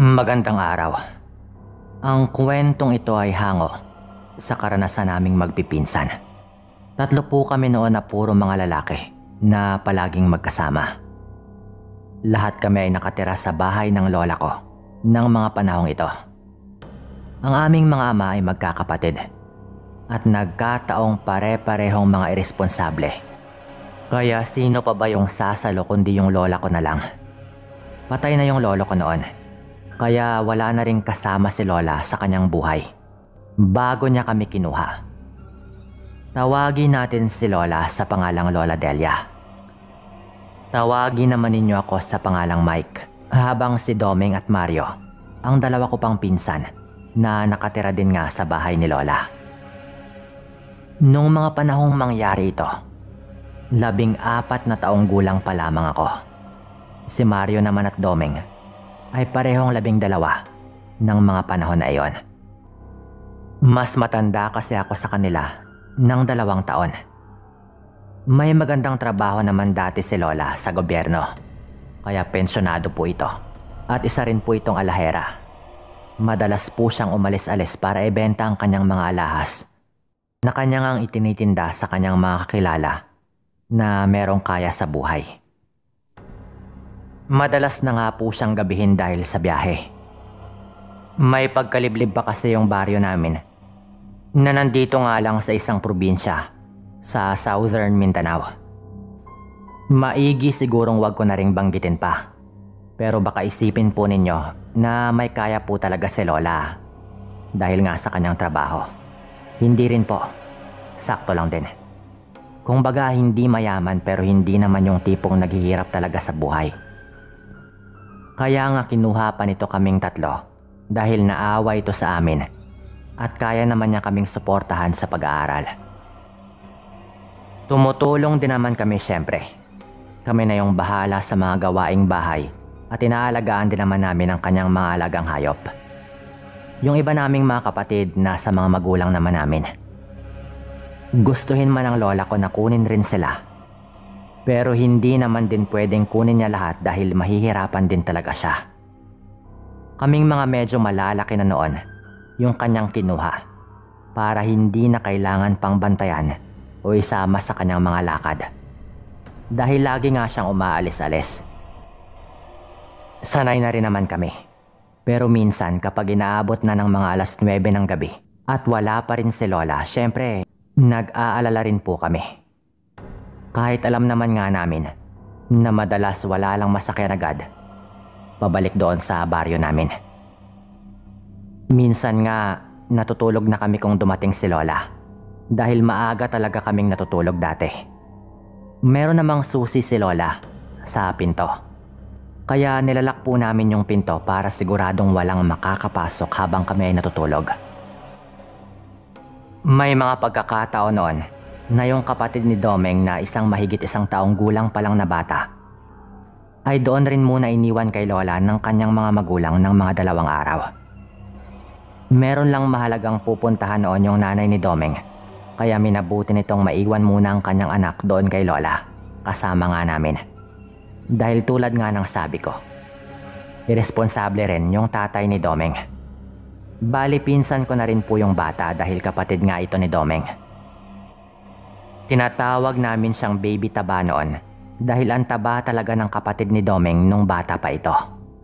Magandang araw. Ang kwentong ito ay hango sa karanasan naming magpipinsan. Tatlo po kami noon na puro mga lalaki na palaging magkasama. Lahat kami ay nakatira sa bahay ng lola ko ng mga panahong ito. Ang aming mga ama ay magkakapatid at nagkataong pare-parehong mga iresponsable. Kaya sino pa ba yung sasalo kundi yung lola ko na lang? Patay na yung lolo ko noon. Kaya wala na rin kasama si lola sa kanyang buhay bago niya kami kinuha. Tawagin natin si lola sa pangalang Lola Delia. Tawagin naman ninyo ako sa pangalang Mike, habang si Doming at Mario ang dalawa ko pang pinsan na nakatira din nga sa bahay ni lola. Nung mga panahong mangyari ito, 14 na taong gulang pa lamang ako. Si Mario naman at Doming ay parehong 12 ng mga panahon na iyon. Mas matanda kasi ako sa kanila ng 2 taon. May magandang trabaho naman dati si lola sa gobyerno, kaya pensyonado po ito at isa rin po itong alahera. Madalas po siyang umalis-alis para ibenta ang kanyang mga alahas na kanyang ang itinitinda sa kanyang mga kakilala na merong kaya sa buhay. Madalas na nga po siyang gabihin dahil sa biyahe. May pagkaliblib pa kasi yung baryo namin na nandito nga lang sa isang probinsya sa Southern Mindanao. Maigi sigurong wag ko na ring banggitin pa. Pero baka isipin po ninyo na may kaya po talaga si lola dahil nga sa kanyang trabaho. Hindi rin po. Sakto lang din. Kung baga hindi mayaman pero hindi naman yung tipong naghihirap talaga sa buhay. Kaya nga kinuha pa nito kaming tatlo dahil naawa ito sa amin at kaya naman niya kaming suportahan sa pag-aaral. Tumutulong din naman kami syempre. Kami na yung bahala sa mga gawaing bahay at inaalagaan din naman namin ang kanyang mga alagang hayop. Yung iba naming mga kapatid nasa mga magulang naman namin. Gustuhin man ng lola ko na kunin rin sila. Pero hindi naman din pwedeng kunin niya lahat dahil mahihirapan din talaga siya. Kaming mga medyo malalaki na noon yung kanyang kinuha para hindi na kailangan pang bantayan o isama sa kanyang mga lakad. Dahil lagi nga siyang umaalis-alis. Sanay na rin naman kami. Pero minsan kapag inaabot na ng mga 9:00 ng gabi at wala pa rin si lola, syempre nag-aalala rin po kami. Kahit alam naman nga namin na madalas wala lang masakyan agad pabalik doon sa baryo namin. Minsan nga natutulog na kami kung dumating si lola dahil maaga talaga kaming natutulog dati. Meron namang susi si lola sa pinto. Kaya nilalak po namin yung pinto para siguradong walang makakapasok habang kami ay natutulog. May mga pagkakataon noon na yung kapatid ni Domeng na isang mahigit 1 taong gulang pa lang na bata ay doon rin muna iniwan kay lola ng kanyang mga magulang ng mga 2 araw. Meron lang mahalagang pupuntahan noon yung nanay ni Domeng, kaya minabuti nitong maiwan muna ang kanyang anak doon kay lola kasama nga namin. Dahil tulad nga ng sabi ko, iresponsable rin yung tatay ni Domeng. Bali pinsan ko na rin po yung bata dahil kapatid nga ito ni Domeng. Tinatawag namin siyang baby taba noon dahil ang taba talaga ng kapatid ni Domeng nung bata pa ito.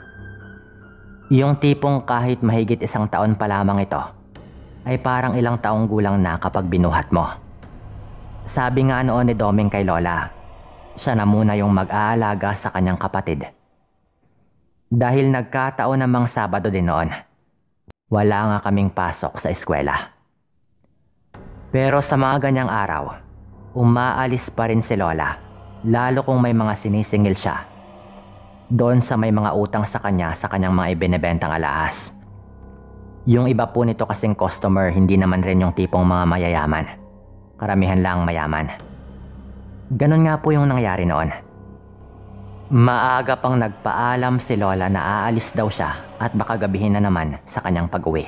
Yung tipong kahit mahigit 1 taon pa lamang ito ay parang ilang taong gulang na kapag binuhat mo. Sabi nga noon ni Domeng kay lola, siya na muna yung mag-aalaga sa kanyang kapatid. Dahil nagkataon namang Sabado din noon, wala nga kaming pasok sa eskwela. Pero sa mga ganyang araw, umaalis pa rin si lola, lalo kung may mga sinisingil siya doon sa may mga utang sa kanyang mga ibinebentang alahas. Yung iba po nito kasing customer hindi naman rin yung tipong mga mayayaman. Karamihan lang mayaman. Ganon nga po yung nangyari noon. Maaga pang nagpaalam si lola na aalis daw siya at baka gabihin na naman sa kanyang pag-uwi.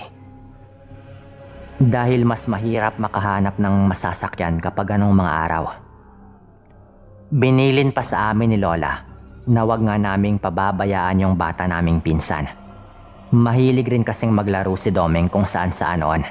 Dahil mas mahirap makahanap ng masasakyan kapag ganong mga araw. Binilin pa sa amin ni lola na wag nga naming pababayaan yung bata naming pinsan. Mahilig rin kasing maglaro si Domeng kung saan saan noon.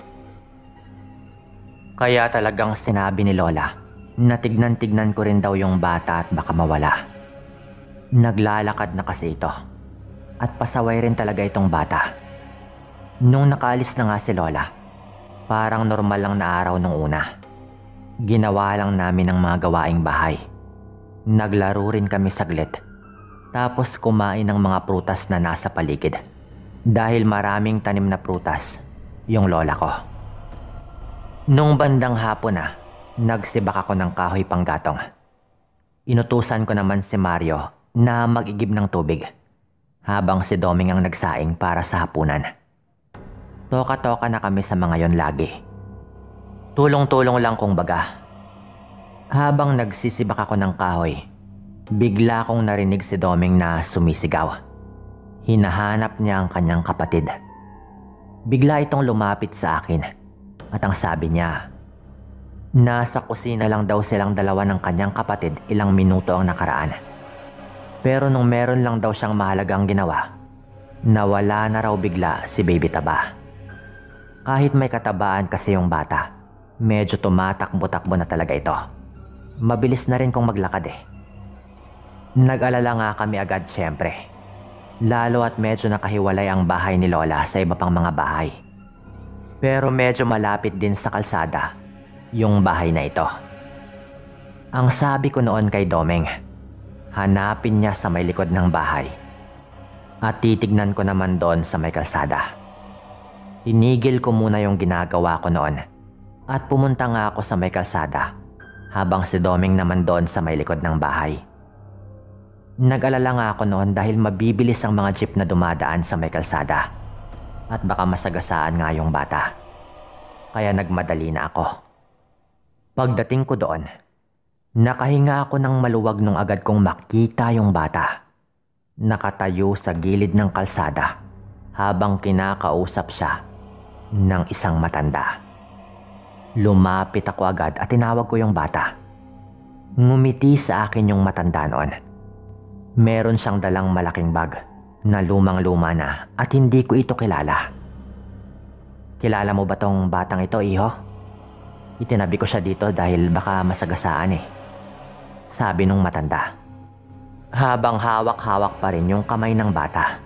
Kaya talagang sinabi ni Lola na tignan-tignan ko rin daw yung bata at baka mawala. Naglalakad na kasi ito at pasaway rin talaga itong bata. Nung nakaalis na nga si Lola, parang normal lang na araw nung una. Ginawa lang namin ang mga gawaing bahay. Naglaro rin kami saglit. Tapos kumain ng mga prutas na nasa paligid. Dahil maraming tanim na prutas yung lola ko. Nung bandang hapon na, nagsibak ako ng kahoy panggatong. Inutusan ko naman si Mario na mag-igib ng tubig habang si Doming ang nagsaing para sa hapunan. Toka-toka na kami sa mga yon lagi. Tulong-tulong lang kung baga. Habang nagsisibak ako ng kahoy, bigla kong narinig si Doming na sumisigaw. Hinahanap niya ang kanyang kapatid. Bigla itong lumapit sa akin at ang sabi niya, nasa kusina lang daw silang dalawa ng kanyang kapatid ilang minuto ang nakaraan. Pero nung meron lang daw siyang mahalagang ginawa, nawala na raw bigla si Baby Taba. Kahit may katabaan kasi yung bata, medyo tumatakbo-takbo na talaga ito. Mabilis na rin kung maglakad eh. Nag-alala nga kami agad syempre. Lalo at medyo nakahiwalay ang bahay ni Lola sa iba pang mga bahay. Pero medyo malapit din sa kalsada yung bahay na ito. Ang sabi ko noon kay Domeng, hanapin niya sa may likod ng bahay. At titignan ko naman doon sa may kalsada. Tinigil ko muna yung ginagawa ko noon at pumunta nga ako sa may kalsada habang si Domeng naman doon sa may likod ng bahay. Nag-alala nga ako noon dahil mabibilis ang mga jeep na dumadaan sa may kalsada at baka masagasaan nga yung bata. Kaya nagmadali na ako. Pagdating ko doon, nakahinga ako ng maluwag nung agad kong makita yung bata. Nakatayo sa gilid ng kalsada habang kinakausap siya ng isang matanda. Lumapit ako agad at tinawag ko yung bata. Ngumiti sa akin yung matanda noon. Meron siyang dalang malaking bag na lumang-luma na at hindi ko ito kilala. Kilala mo ba tong batang ito, iho? Itinabi ko siya dito dahil baka masagasaan eh. Sabi nung matanda. Habang hawak-hawak pa rin yung kamay ng bata.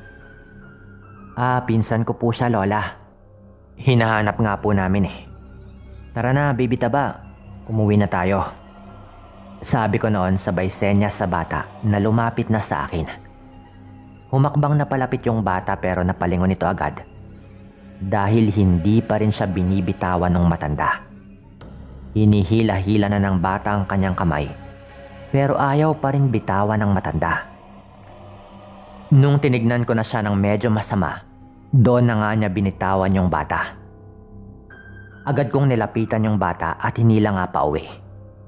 Pinsan ko po siya, Lola. Hinahanap nga po namin eh. Tara na, Baby Taba. Umuwi na tayo. Sabi ko noon sabay senyas sa bata na lumapit na sa akin. Humakbang na palapit yung bata pero napalingon ito agad. Dahil hindi pa rin siya binibitawan ng matanda. Hinihila-hila na ng bata ang kanyang kamay. Pero ayaw pa rin bitawan ng matanda. Nung tinignan ko na siya ng medyo masama, doon na nga niya binitawan yung bata. Agad kong nilapitan yung bata at hinila nga pa uwi.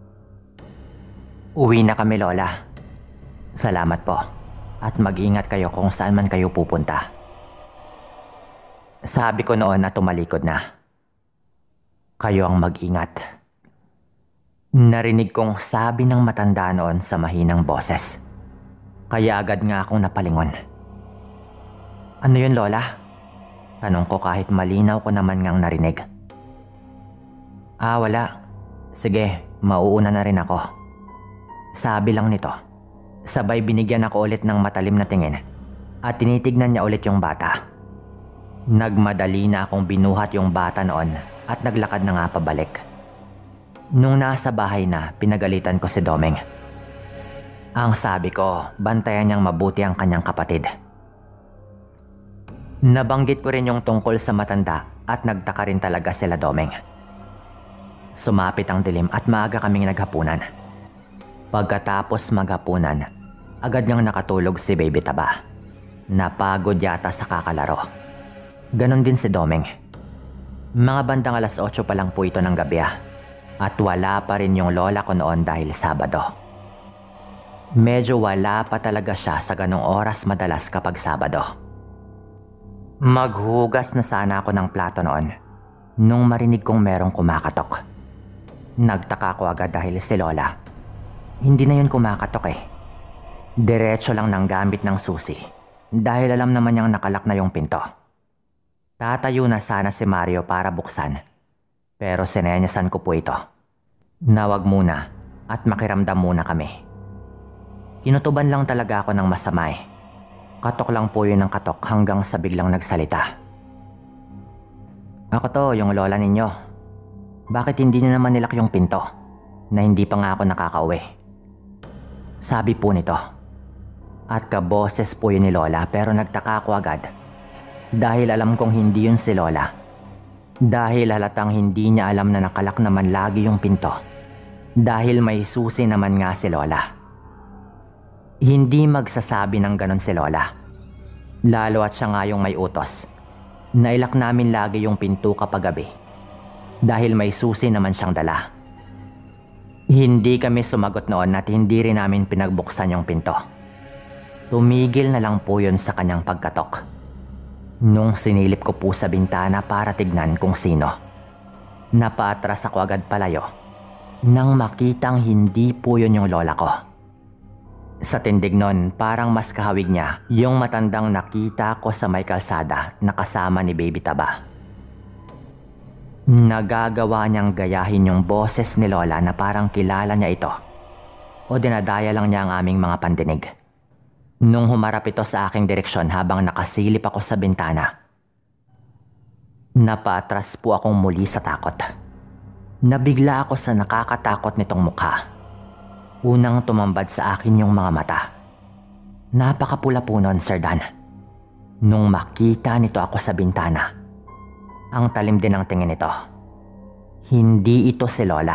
Uwi na kami, Lola. Salamat po. At mag-ingat kayo kung saan man kayo pupunta. Sabi ko noon na tumalikod na. Kayo ang mag-ingat. Narinig kong sabi ng matanda noon sa mahinang boses. Kaya agad nga akong napalingon. Ano yun, Lola? Tanong ko kahit malinaw ko naman ngang narinig. Wala. Sige, mauuna na rin ako. Sabi lang nito. Sabay binigyan ako ulit ng matalim na tingin at tinitignan niya ulit yung bata. Nagmadali na akong binuhat yung bata noon at naglakad na nga pabalik. Nung nasa bahay na, pinagalitan ko si Domeng. Ang sabi ko, bantayan niyang mabuti ang kanyang kapatid. Nabanggit ko rin yung tungkol sa matanda at nagtaka rin talaga sila Domeng. Sumapit ang dilim at maaga kaming naghapunan. Pagkatapos maghapunan, agad niyang nakatulog si Baby Taba. Napagod yata sa kakalaro. Ganon din si Domeng. Mga bandang 8:00 pa lang po ito ng gabi at wala pa rin yung lola ko noon dahil Sabado. Medyo wala pa talaga siya sa ganong oras madalas kapag Sabado. Maghugas na sana ako ng plato noon nung marinig kong merong kumakatok. Nagtaka ko agad dahil si Lola hindi na yun kumakatok eh. Diretso lang ng gamit ng susi dahil alam naman niyang nakalak na yung pinto. Tatayo na sana si Mario para buksan, pero sinenyasan ko po ito. Nawag muna at makiramdam muna kami. Kinutuban lang talaga ako ng masama eh. Katok lang po yun ng katok hanggang sa biglang nagsalita. Ako to, yung lola ninyo. Bakit hindi niyo naman nilak yung pinto na hindi pa nga ako nakakauwi? Sabi po nito. At kaboses po yun ni Lola pero nagtaka ako agad. Dahil alam kong hindi yun si Lola. Dahil halatang hindi niya alam na nakalak naman lagi yung pinto. Dahil may susi naman nga si Lola. Hindi magsasabi ng ganon si Lola. Lalo at siya nga yung may utos. Nailak namin lagi yung pinto kapag gabi. Dahil may susi naman siyang dala. Hindi kami sumagot noon at hindi rin namin pinagbuksan yung pinto. Tumigil na lang po yun sa kanyang pagkatok. Nung sinilip ko po sa bintana para tignan kung sino. Napaatras ako agad palayo nang makitang hindi po yun yung lola ko. Sa tindig nun, parang mas kahawig niya yung matandang nakita ko sa may kalsada na kasama ni Baby Taba. Nagagawa niyang gayahin yung boses ni Lola na parang kilala niya ito o dinadaya lang niya ang aming mga pandinig. Nung humarap ito sa aking direksyon habang nakasilip ako sa bintana, napaatras po akong muli sa takot. Nabigla ako sa nakakatakot nitong mukha. Unang tumambad sa akin yung mga mata. Napakapula po nun, Sir Dan. Nung makita nito ako sa bintana, ang talim din ng tingin nito. Hindi ito si Lola.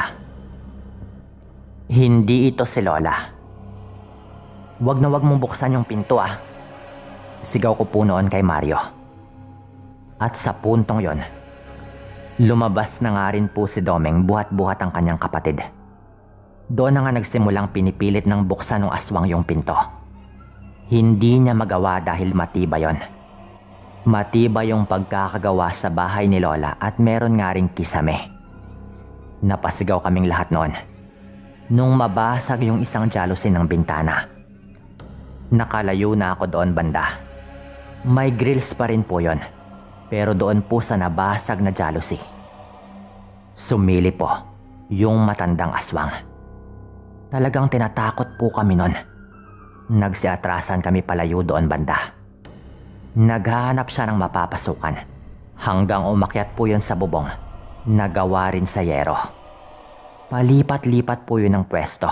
Hindi ito si Lola. Wag na wag mong buksan yung pinto ah. Sigaw ko po noon kay Mario. At sa puntong yon, lumabas na nga rin po si Domeng buhat-buhat ang kanyang kapatid. Doon na nga nagsimulang pinipilit ng buksan ng aswang yung pinto. Hindi niya magawa dahil matibay yon. Matibay yung pagkakagawa sa bahay ni Lola at meron nga ring kisame. Napasigaw kaming lahat noon. Nung mabasag yung isang jalousie ng bintana. Nakalayo na ako doon banda. May grills pa rin po yon, pero doon po sa nabasag na jalousie. Sumili po yung matandang aswang. Talagang tinatakot po kami noon. Nagsiatrasan kami palayo doon banda. Naghahanap siya ng mapapasukan hanggang umakyat po yon sa bubong. Nagawa rin sa yero. Palipat-lipat po yun ng pwesto.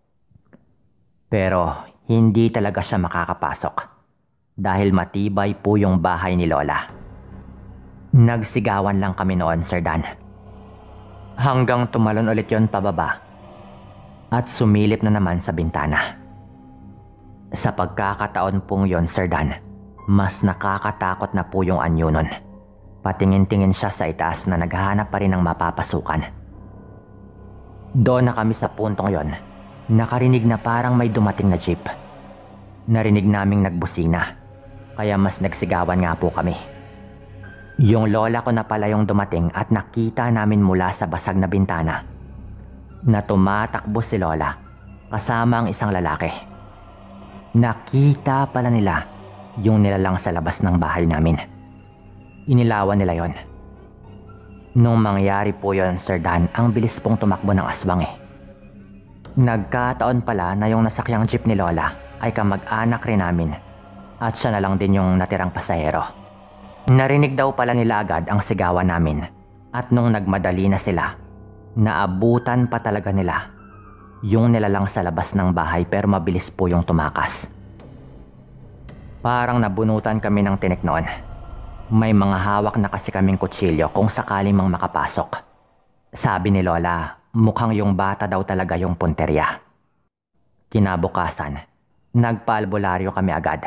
Pero hindi talaga siya makakapasok dahil matibay po yung bahay ni Lola. Nagsigawan lang kami noon, Sir Dan. Hanggang tumalon ulit yon pababa at sumilip na naman sa bintana. Sa pagkakataon pong yon, Sir Dan, mas nakakatakot na po yung anyo nun. Patingin-tingin siya sa itaas na naghahanap pa rin ng mapapasukan. Doon na kami sa puntong yon. Nakarinig na parang may dumating na jeep. Narinig naming nagbusina, kaya mas nagsigawan nga po kami. Yung lola ko na pala yung dumating at nakita namin mula sa basag na bintana na tumatakbo si Lola kasama ang isang lalaki. Nakita pala nila yung nilalang sa labas ng bahay namin. Inilawan nila yon. Nung mangyari po yon, Sir Dan, ang bilis pong tumakbo ng aswang eh. Nagkataon pala na yung nasakyang jeep ni Lola ay kamag-anak rin namin at siya na lang din yung natirang pasahero. Narinig daw pala nila agad ang sigawan namin at nung nagmadali na sila, naabutan pa talaga nila yung nilalang sa labas ng bahay pero mabilis po yung tumakas. Parang nabunutan kami ng tinik noon. May mga hawak na kasi kaming kutsilyo kung sakaling mang makapasok. Sabi ni Lola, mukhang yung bata daw talaga yung punterya. Kinabukasan, nagpa-albularyo kami agad.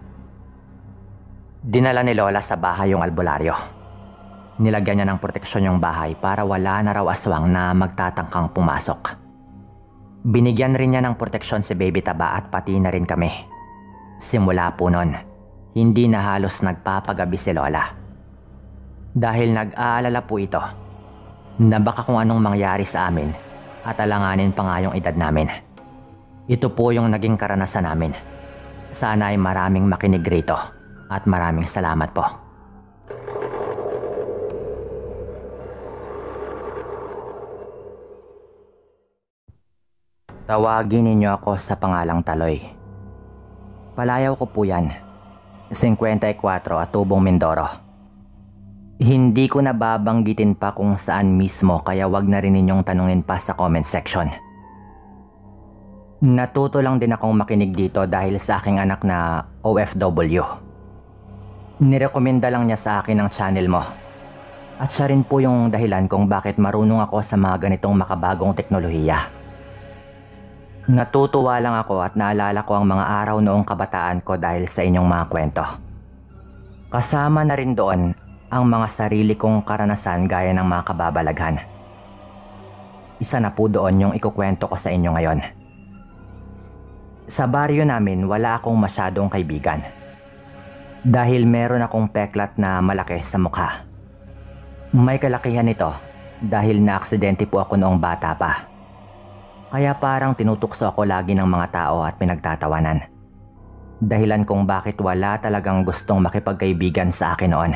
Dinala ni Lola sa bahay yung albularyo. Nilagyan niya ng proteksyon yung bahay para wala na raw aswang na magtatangkang pumasok. Binigyan rin niya ng proteksyon si Baby Taba at pati na rin kami. Simula po nun, hindi na halos nagpapagabi si Lola. Dahil nag-aalala po ito na baka kung anong mangyari sa amin at alanganin pa nga yung edad namin. Ito po yung naging karanasan namin. Sana ay maraming makinig rito at maraming salamat po. Tawagin ninyo ako sa pangalang Taloy. Palayaw ko po yan. 54 at Tubong Mindoro. Hindi ko na babanggitin pa kung saan mismo kaya wag na rin ninyong tanungin pa sa comment section. Natuto lang din akong makinig dito dahil sa aking anak na OFW. Nirekomenda lang niya sa akin ang channel mo. At siya rin po yung dahilan kung bakit marunong ako sa mga ganitong makabagong teknolohiya. Natutuwa lang ako at naalala ko ang mga araw noong kabataan ko dahil sa inyong mga kwento. Kasama na rin doon ang mga sarili kong karanasan gaya ng mga kababalaghan. Isa na po doon yung ikukwento ko sa inyo ngayon. Sa baryo namin wala akong masyadong kaibigan. Dahil meron akong peklat na malaki sa mukha. May kalakihan nito dahil na-aksidente po ako noong bata pa. Kaya parang tinutukso ako lagi ng mga tao at pinagtatawanan. Dahilan kung bakit wala talagang gustong makipagkaibigan sa akin noon.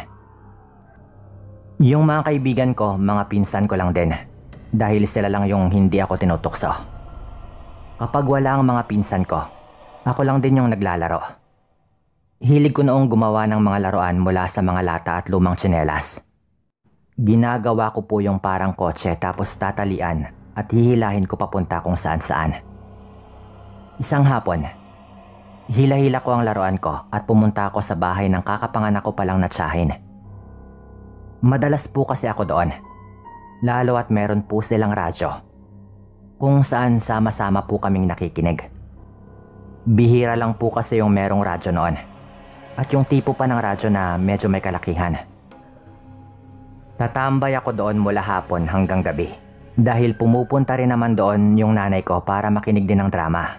Yung mga kaibigan ko, mga pinsan ko lang din. Dahil sila lang yung hindi ako tinutukso. Kapag wala ang mga pinsan ko, ako lang din yung naglalaro. Hilig ko noong gumawa ng mga laruan mula sa mga lata at lumang tsinelas. Ginagawa ko po yung parang kotse tapos tatalian at hihilahin ko papunta kung saan saan. Isang hapon, hila-hila ko ang laruan ko at pumunta ako sa bahay ng kakapanganak ko palang na tiyahin. Madalas po kasi ako doon, lalo at meron po silang radyo, kung saan sama-sama po kaming nakikinig. Bihira lang po kasi yung merong radyo noon, at yung tipo pa ng radyo na medyo may kalakihan. Tatambay ako doon mula hapon hanggang gabi. Dahil pumupunta rin naman doon yung nanay ko para makinig din ng drama.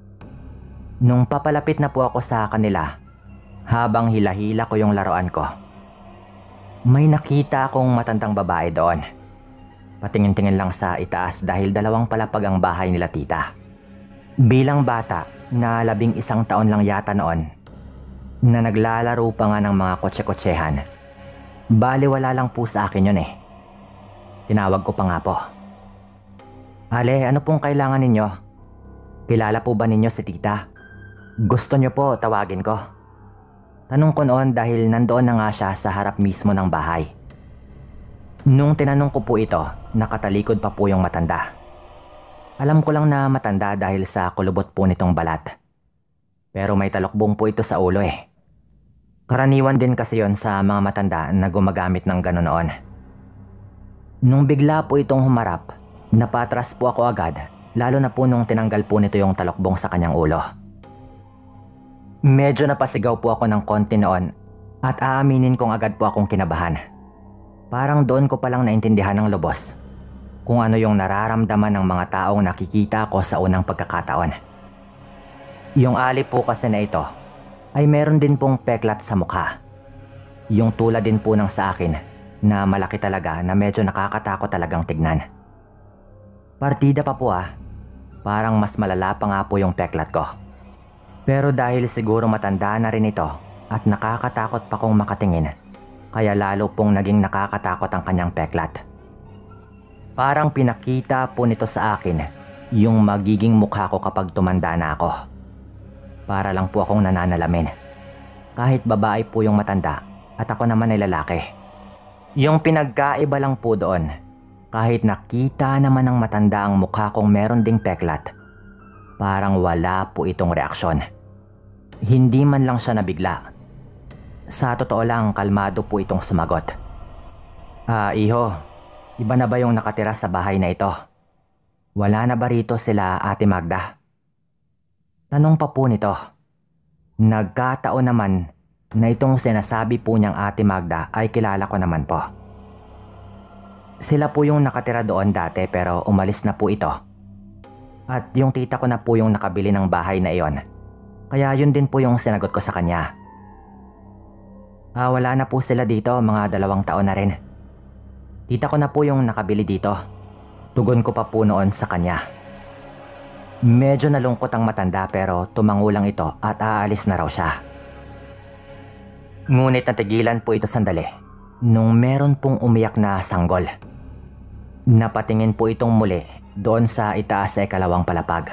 Nung papalapit na po ako sa kanila, habang hila-hila ko yung laruan ko, may nakita akong matandang babae doon. Patingin-tingin lang sa itaas dahil 2 palapag ang bahay nila tita. Bilang bata na 11 taon lang yata noon, na naglalaro pa nga ng mga kotse-kotsehan. Baliwala lang po sa akin yun eh. Tinawag ko pa nga po. Ale, ano pong kailangan ninyo? Kilala po ba ninyo si tita? Gusto nyo po tawagin ko? Tanong ko noon dahil nandoon na nga siya sa harap mismo ng bahay. Nung tinanong ko po ito, nakatalikod pa po yung matanda. Alam ko lang na matanda dahil sa kulubot po nitong balat. Pero may talokbong po ito sa ulo eh. Karaniwan din kasi yon sa mga matanda na gumagamit ng gano'n noon. Nung bigla po itong humarap, napatras po ako agad, lalo na po nung tinanggal po nito yung talokbong sa kanyang ulo. Medyo napasigaw po ako ng konti noon at aaminin kong agad po akong kinabahan. Parang doon ko palang naintindihan ng lubos kung ano yung nararamdaman ng mga taong nakikita ko sa unang pagkakataon. Yung ali po kasi na ito ay meron din pong peklat sa mukha. Yung tulad din po ng sa akin na malaki talaga na medyo nakakatakot talagang tignan. Partida pa po parang mas malala pa nga po yung peklat ko. Pero dahil siguro matanda na rin ito at nakakatakot pa kong makatingin, kaya lalo pong naging nakakatakot ang kanyang peklat. Parang pinakita po nito sa akin yung magiging mukha ko kapag tumanda na ako. Para lang po akong nananalamin. Kahit babae po yung matanda at ako naman ay lalaki. Yung pinagkaiba lang po doon, kahit nakita naman ng matanda ang mukha kong meron ding peklat, parang wala po itong reaksyon. Hindi man lang siya nabigla. Sa totoo lang, kalmado po itong sumagot. Iho, iba na ba yung nakatira sa bahay na ito? Wala na ba rito sila Ate Magda? Tanong pa po nito. Nagkataon naman na itong sinasabi po niyang Ate Magda ay kilala ko naman po. Sila po yung nakatira doon dati pero umalis na po ito. At yung tita ko na po yung nakabili ng bahay na iyon. Kaya yun din po yung sinagot ko sa kanya. Wala na po sila dito, mga 2 taon na rin. Tita ko na po yung nakabili dito. Tugon ko pa po noon sa kanya. Medyo nalungkot ang matanda pero tumango lang ito at aalis na raw siya. Ngunit natigilan po ito sandali nung meron pong umiyak na sanggol. Napatingin po itong muli doon sa itaas sa ikalawang palapag.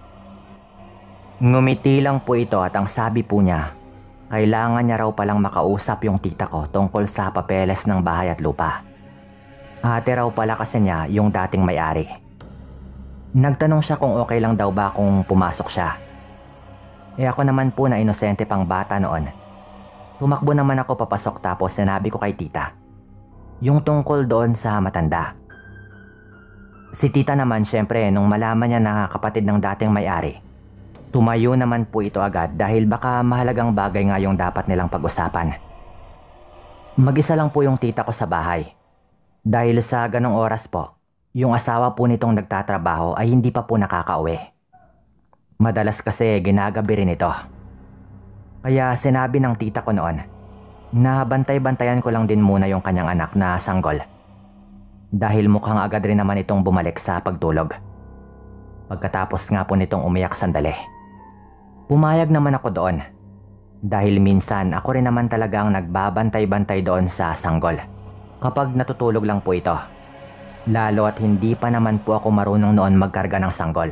Ngumiti lang po ito at ang sabi po niya, kailangan niya raw palang makausap yung tita ko tungkol sa papeles ng bahay at lupa. Ate raw pala kasi niya yung dating may-ari. Nagtanong siya kung okay lang daw ba kung pumasok siya. Ako naman po na inosente pang bata noon. Tumakbo naman ako papasok tapos sinabi ko kay tita yung tungkol doon sa matanda. Si tita naman syempre nung malaman niya na kapatid ng dating may-ari, tumayo naman po ito agad dahil baka mahalagang bagay nga yung dapat nilang pag-usapan. Mag-isa lang po yung tita ko sa bahay. Dahil sa ganong oras po, yung asawa po nitong nagtatrabaho ay hindi pa po nakakauwi. Madalas kasi ginagabi rin ito. Kaya sinabi ng tita ko noon na bantay-bantayan ko lang din muna yung kanyang anak na sanggol. Dahil mukhang agad rin naman itong bumalik sa pagtulog. Pagkatapos nga po nitong umiyak sandali. Pumayag naman ako doon. Dahil minsan ako rin naman talagang nagbabantay-bantay doon sa sanggol. Kapag natutulog lang po ito. Lalo at hindi pa naman po ako marunong noon magkarga ng sanggol.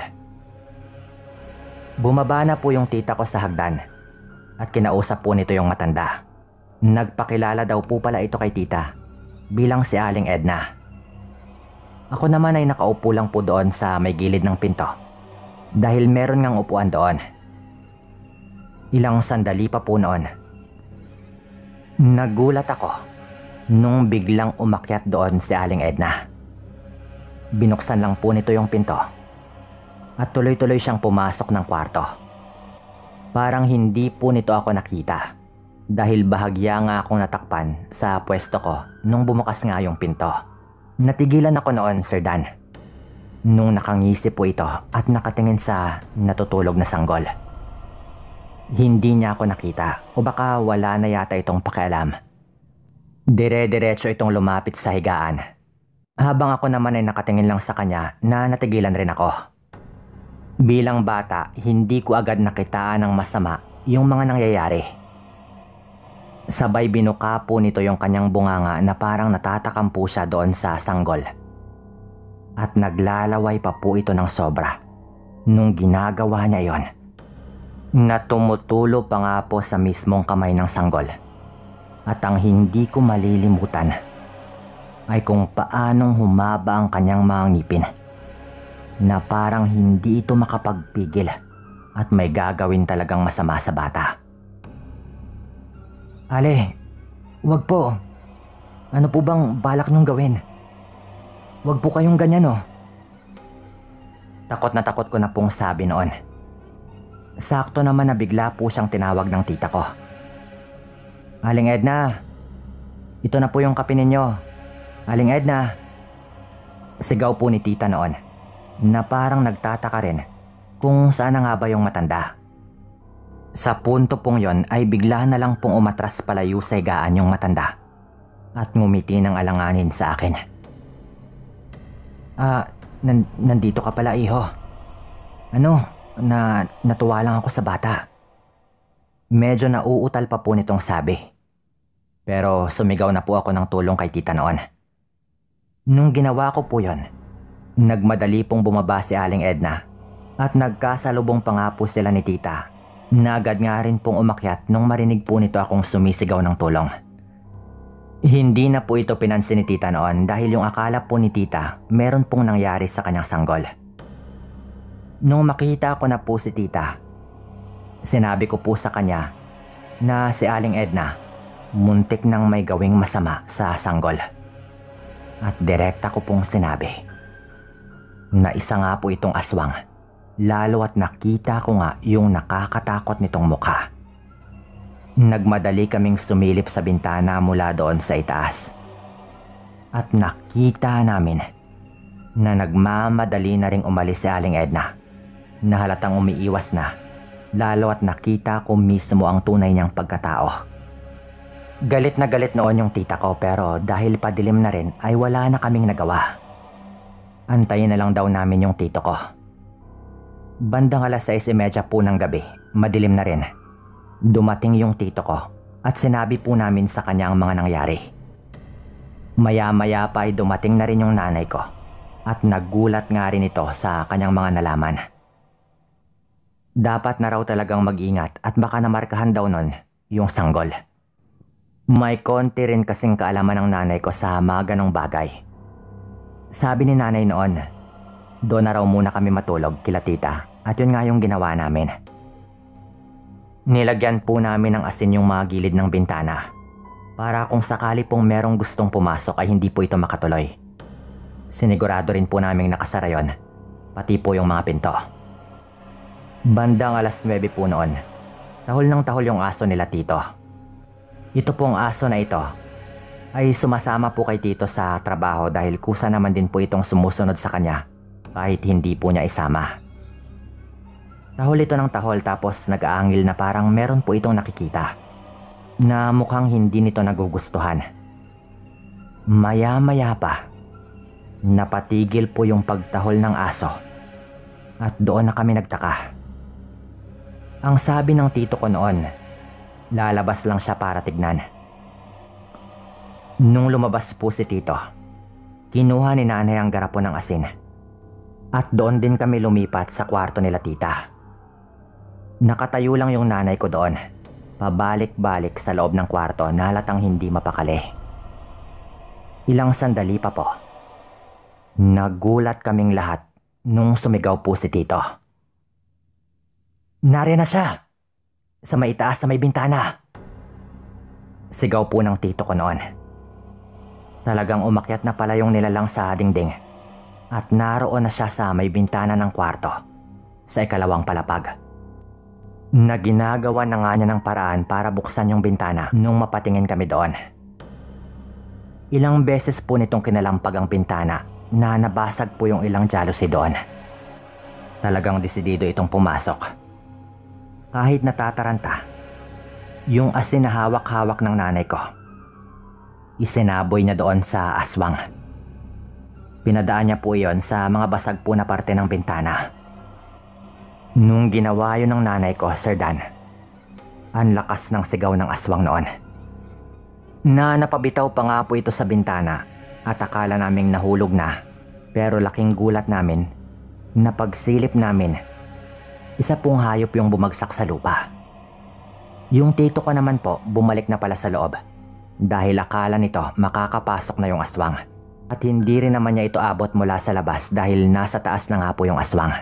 Bumaba na po yung tita ko sa hagdan. At kinausap po nito yung matanda. Nagpakilala daw po pala ito kay tita bilang si Aling Edna. Ako naman ay nakaupo lang po doon sa may gilid ng pinto dahil meron ngang upuan doon. Ilang sandali pa po noon. Nagulat ako nung biglang umakyat doon si Aling Edna. Binuksan lang po nito yung pinto at tuloy-tuloy siyang pumasok ng kwarto. Parang hindi po nito ako nakita dahil bahagya nga akong natakpan sa pwesto ko nung bumukas nga yung pinto. Natigilan ako noon, Sir Dan, nung nakangisi po ito at nakatingin sa natutulog na sanggol. Hindi niya ako nakita o baka wala na yata itong pakialam. Dire-diretso itong lumapit sa higaan. Habang ako naman ay nakatingin lang sa kanya na natigilan rin ako. Bilang bata, hindi ko agad nakitaan ng masama yung mga nangyayari. Sabay binuka po nito yung kanyang bunganga na parang natatakam po siya doon sa sanggol. At naglalaway pa po ito ng sobra nung ginagawa niya yon. Na tumutulo pa nga po sa mismong kamay ng sanggol. At ang hindi ko malilimutan ay kung paanong humaba ang kanyang mga ngipin. Na parang hindi ito makapagpigil at may gagawin talagang masama sa bata. Ale, wag po. Ano po bang balak niyong gawin? Wag po kayong ganyan oh. Takot na takot ko na pong sabi noon. Sakto naman na bigla po siyang tinawag ng tita ko. Aling Edna, ito na po yung kape ninyo. Aling Edna. Sigaw po ni tita noon na parang nagtataka rin kung saan na nga ba yung matanda. Sa punto pong yon ay bigla na lang pong umatras palayo sa higaan yung matanda at ngumiti ng alanganin sa akin. Nandito ka pala, iho. Natuwa lang ako sa bata. Medyo nauutal pa po nitong sabi. Pero sumigaw na po ako ng tulong kay tita noon. Nung ginawa ko po yon, nagmadali pong bumaba si Aling Edna at nagkasalubong pa nga po sila ni tita. Agad nga rin pong umakyat nung marinig po nito akong sumisigaw ng tulong. Hindi na po ito pinansin ni tita noon dahil yung akala po ni tita meron pong nangyari sa kanyang sanggol. Nung makita ko na po si tita, sinabi ko po sa kanya na si Aling Edna muntik nang may gawing masama sa sanggol. At direkta ko pong sinabi na isa nga po itong aswang. Lalo at nakita ko nga yung nakakatakot nitong mukha. Nagmadali kaming sumilip sa bintana mula doon sa itaas. At nakita namin na nagmamadali na ring umalis si Aling Edna na halatang umiiwas na, lalo at nakita ko mismo ang tunay niyang pagkatao. Galit na galit noon yung tita ko pero dahil padilim na rin ay wala na kaming nagawa. Antayin na lang daw namin yung tito ko. Bandang 6:30 po ng gabi, madilim na rin. Dumating yung tito ko at sinabi po namin sa kanya ang mga nangyari. Maya-maya pa ay dumating na rin yung nanay ko at nagulat nga rin ito sa kanyang mga nalaman. Dapat na raw talagang mag-ingat at baka namarkahan daw nun yung sanggol. May konti rin kasing kaalaman ng nanay ko sa mga ganong bagay. Sabi ni nanay noon, doon na raw muna kami matulog kila tita at yun nga yung ginawa namin. Nilagyan po namin ng asin yung mga gilid ng bintana para kung sakali pong merong gustong pumasok ay hindi po ito makatuloy. Sinigurado rin po naming nakasara yon, pati po yung mga pinto. Bandang 9:00 po noon, tahol ng tahol yung aso nila tito. Ito pong aso na ito ay sumasama po kay tito sa trabaho dahil kusa naman din po itong sumusunod sa kanya kahit hindi po niya isama. Tahol ito ng tahol tapos nag-aangil na parang meron po itong nakikita na mukhang hindi nito nagugustuhan. Maya-maya pa, napatigil po yung pagtahol ng aso at doon na kami nagtaka. Ang sabi ng tito ko noon, lalabas lang siya para tignan. Nung lumabas po si tito, kinuha ni nanay ang garapon ng asin at doon din kami lumipat sa kwarto nila tita. Nakatayo lang yung nanay ko doon, pabalik-balik sa loob ng kwarto na halatang hindi mapakali. Ilang sandali pa po, nagulat kaming lahat nung sumigaw po si tito. Nariyan na siya! Sa may itaas sa may bintana! Sigaw po ng tito ko noon. Talagang umakyat na pala yung nilalang sa dingding at naroon na siya sa may bintana ng kwarto sa ikalawang palapag. Na ginagawa na nga niya ng paraan para buksan yung bintana nung mapatingin kami doon. Ilang beses po nitong kinalampag ang bintana na nabasag po yung ilang jalousie doon. Talagang desidido itong pumasok. Kahit natataranta, yung asin na hawak-hawak ng nanay ko, isinaboy niya doon sa aswang. Pinadaan niya po iyon sa mga basag po na parte ng bintana. Nung ginawa yun ng nanay ko, Sir Dan, ang lakas ng sigaw ng aswang noon. Napabitaw pa nga po ito sa bintana at akala naming nahulog na, pero laking gulat namin na pagsilip namin, isa pong hayop yung bumagsak sa lupa. Yung tito ko naman po bumalik na pala sa loob dahil akala nito makakapasok na yung aswang at hindi rin naman niya ito abot mula sa labas dahil nasa taas na nga po yung aswang.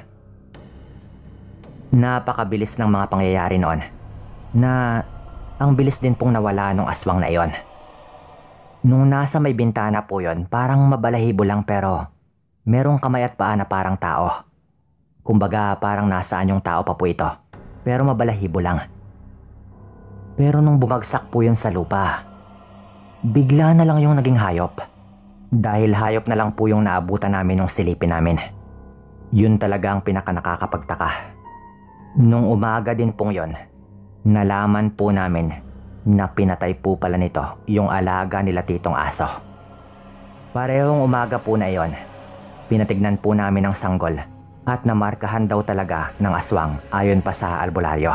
Napakabilis ng mga pangyayari noon na ang bilis din pong nawala ng aswang na iyon. Nung nasa may bintana po yon, parang mabalahibo lang pero merong kamay at paa na parang tao. Kumbaga parang nasaan yung tao pa po ito, pero mabalahibo lang. Pero nung bumagsak po yun sa lupa, bigla na lang yung naging hayop. Dahil hayop na lang po yung naabutan namin nung silipin namin. Yun talaga ang pinaka nakakapagtaka. Nung umaga din pong yon, nalaman po namin na pinatay po pala nito yung alaga nila titong aso. Parehong umaga po na iyon, pinatignan po namin ang sanggol at namarkahan daw talaga ng aswang ayon pa sa albularyo.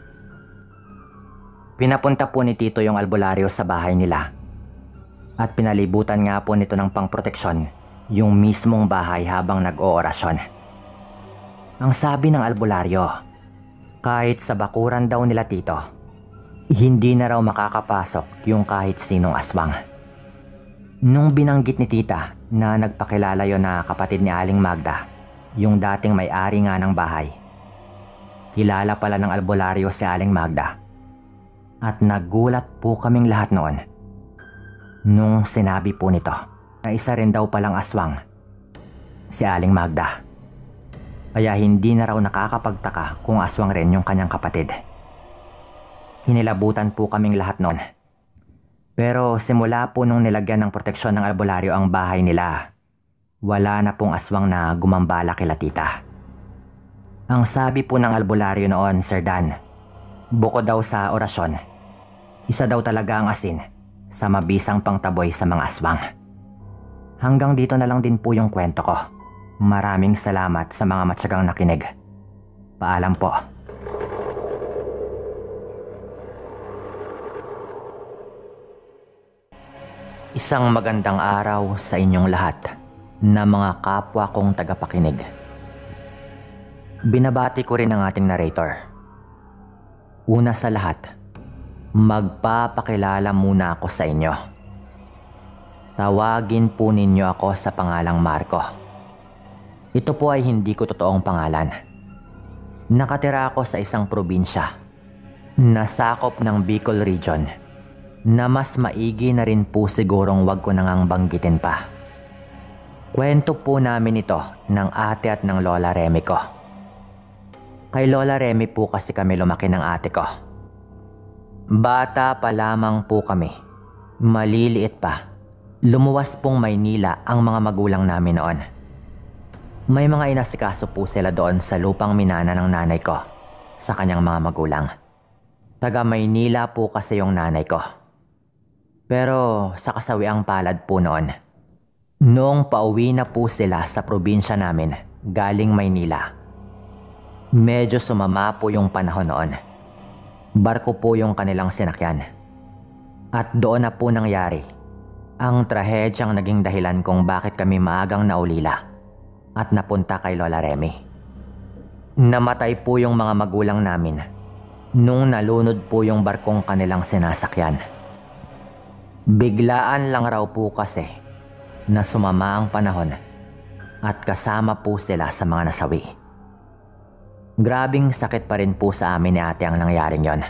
Pinapunta po ni tito yung albularyo sa bahay nila at pinalibutan nga po nito ng pangproteksyon yung mismong bahay habang nag-oorasyon. Ang sabi ng albularyo, kahit sa bakuran daw nila tito, hindi na raw makakapasok yung kahit sinong aswang. Nung binanggit ni tita na nagpakilala yon na kapatid ni Aling Magda, yung dating may-ari nga ng bahay, kilala pala ng albularyo si Aling Magda. At nagulat po kaming lahat noon nung sinabi po nito na isa rin daw palang aswang si Aling Magda. Kaya hindi na raw nakakapagtaka kung aswang rin yung kanyang kapatid. Kinilabutan po kaming lahat noon. Pero simula po nung nilagyan ng proteksyon ng albularyo ang bahay nila, wala na pong aswang na gumambala kila tita. Ang sabi po ng albularyo noon, Sir Dan, bukod daw sa orasyon, isa daw talaga ang asin sa mabisang pangtaboy sa mga aswang. Hanggang dito na lang din po yung kwento ko. Maraming salamat sa mga matyagang nakinig. Paalam po. Isang magandang araw sa inyong lahat na mga kapwa kong tagapakinig. Binabati ko rin ang ating narrator. Una sa lahat, magpapakilala muna ako sa inyo. Tawagin po ninyo ako sa pangalang Marco. Ito po ay hindi ko totoong pangalan. Nakatira ako sa isang probinsya na sakop ng Bicol Region na mas maigi na rin po sigurong wag ko nang banggitin pa. Kwento po namin ito ng ate at ng Lola Remy ko. Kay Lola Remy po kasi kami lumaki ng ate ko. Bata pa lamang po kami, maliliit pa. Lumuwas pong Maynila ang mga magulang namin noon. May mga inasikaso po sila doon sa lupang minana ng nanay ko sa kanyang mga magulang. Taga Maynila po kasi yung nanay ko. Pero sa kasawiang palad po noon, noong pauwi na po sila sa probinsya namin galing Maynila, medyo sumama po yung panahon noon. Barko po yung kanilang sinakyan. At doon na po nangyari ang trahedyang naging dahilan kung bakit kami maagang naulila at napunta kay Lola Remy. Namatay po yung mga magulang namin nung nalunod po yung barkong kanilang sinasakyan. Biglaan lang raw po kasi na sumama ang panahon at kasama po sila sa mga nasawi. Grabing sakit pa rin po sa amin ni ate ang nangyaring yon.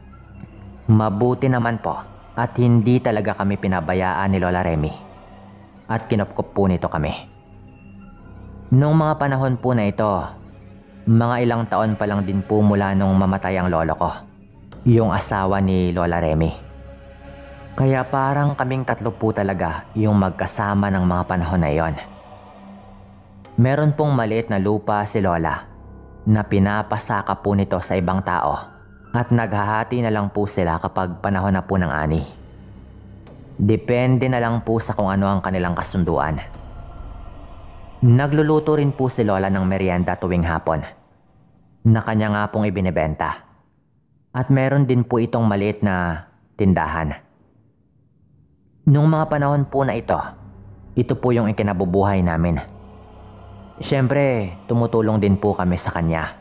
Mabuti naman po at hindi talaga kami pinabayaan ni Lola Remy at kinupkup po nito kami. Noong mga panahon po na ito, mga ilang taon pa lang din po mula nung mamatay ang lolo ko, yung asawa ni Lola Remy. Kaya parang kaming tatlo po talaga yung magkasama ng mga panahon na iyon. Meron pong maliit na lupa si Lola na pinapasaka po nito sa ibang tao at naghahati na lang po sila kapag panahon na po ng ani. Depende na lang po sa kung ano ang kanilang kasunduan. Nagluluto rin po si Lola ng merienda tuwing hapon na kanya nga pong ibinebenta. At meron din po itong maliit na tindahan. Noong mga panahon po na ito po yung ikinabubuhay namin. Siyempre, tumutulong din po kami sa kanya.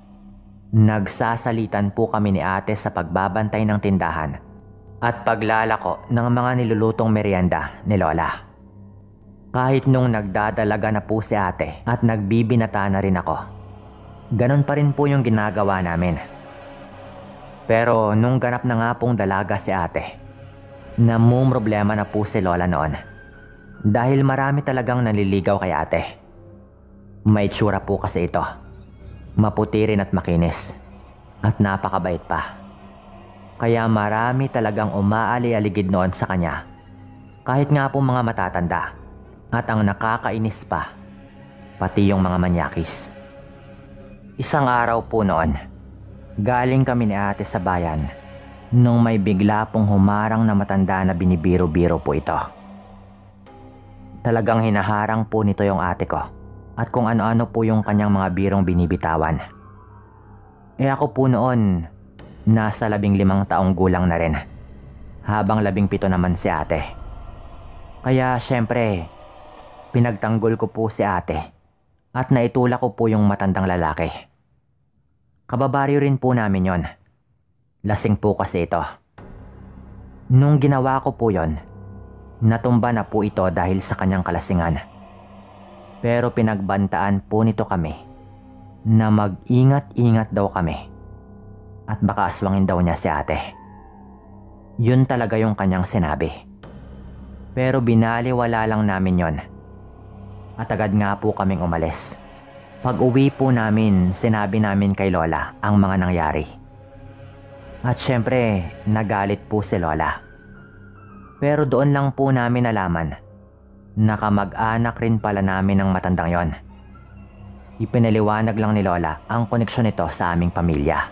Nagsasalitan po kami ni ate sa pagbabantay ng tindahan at paglalako ng mga nilulutong merienda ni Lola. Kahit nung nagdadalaga na po si ate at nagbibinata na rin ako, ganon pa rin po yung ginagawa namin. Pero nung ganap na nga pong dalaga si ate, namumroblema na po si Lola noon dahil marami talagang naliligaw kay ate. May tsura po kasi ito, maputi rin at makinis at napakabait pa. Kaya marami talagang umaali-aligid noon sa kanya, kahit nga po mga matatanda at ang nakakainis pa, pati yung mga manyakis. Isang araw po noon, galing kami ni ate sa bayan nung may bigla pong humarang na matanda na binibiro-biro po ito. Talagang hinaharang po nito yung ate ko at kung ano-ano po yung kanyang mga birong binibitawan. Ako po noon, nasa 15 taong gulang na rin, habang 17 naman si ate. Kaya syempre, pinagtanggol ko po si ate at naitulak ko po yung matandang lalaki. Kababaryo rin po namin yon. Lasing po kasi ito. Nung ginawa ko po yon, natumba na po ito dahil sa kanyang kalasingan. Pero pinagbantaan po nito kami na mag-ingat-ingat daw kami at baka aswangin daw niya si ate. Yun talaga yung kanyang sinabi. Pero binaliwala lang namin yon at agad nga po kaming umalis. Pag uwi po namin, sinabi namin kay Lola ang mga nangyari. At syempre, nagalit po si Lola. Pero doon lang po namin nalaman na kamag-anak rin pala namin ng matandang yon. Ipinaliwanag lang ni Lola ang koneksyon nito sa aming pamilya.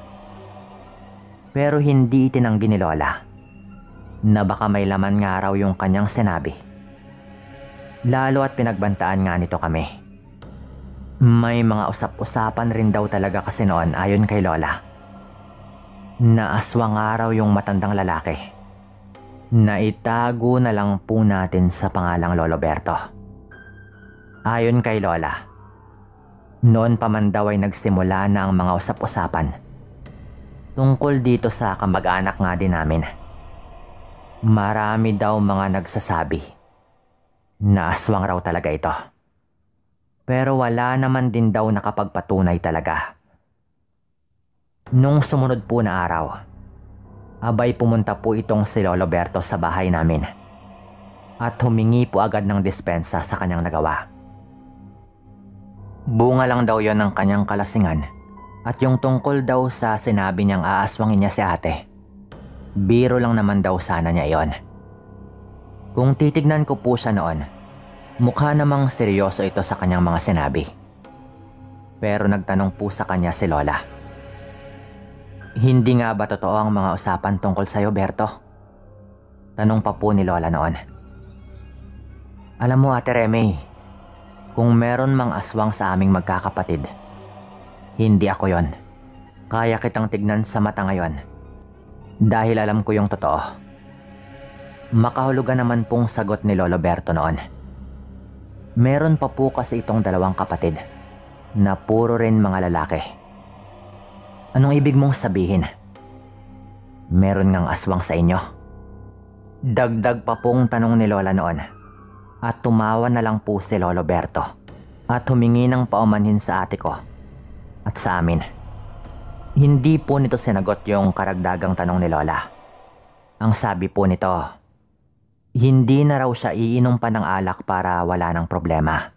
Pero hindi itinanggi ni Lola na baka may laman nga raw yung kanyang sinabi. Lalo at pinagbantaan nga nito kami. May mga usap-usapan rin daw talaga kasi noon ayon kay Lola. Na aswang araw yung matandang lalaki. Na itago na lang po natin sa pangalang Lolo Berto. Ayon kay Lola, noon pa man daw ay nagsimula na ang mga usap-usapan tungkol dito sa kamag-anak nga din namin. Marami daw mga nagsasabi na aswang raw talaga ito. Pero wala naman din daw nakapagpatunay talaga. Nung sumunod po na araw, abay pumunta po itong si Lolo Berto sa bahay namin at humingi po agad ng dispensa sa kanyang nagawa. Bunga lang daw yon ng kanyang kalasingan at yung tungkol daw sa sinabi niyang aaswangin niya si ate. Biro lang naman daw sana niya yon. Kung titignan ko po siya noon, mukha namang seryoso ito sa kanyang mga sinabi. Pero nagtanong po sa kanya si Lola. Hindi nga ba totoo ang mga usapan tungkol sa'yo, Berto? Tanong pa po ni Lola noon. Alam mo, Ate Remy, kung meron mang aswang sa aming magkakapatid, hindi ako yon. Kaya kitang tignan sa mata ngayon dahil alam ko yung totoo. Makahulugan naman pong sagot ni Lolo Berto noon. Meron pa po kasi itong dalawang kapatid na puro rin mga lalaki. Anong ibig mong sabihin? Meron ngang aswang sa inyo? Dagdag pa pong tanong ni Lola noon at tumawa na lang po si Lolo Berto at humingi ng paumanhin sa ate ko at sa amin. Hindi po nito sinagot yung karagdagang tanong ni Lola. Ang sabi po nito, hindi na raw siya iinom pa ng alak para wala ng problema.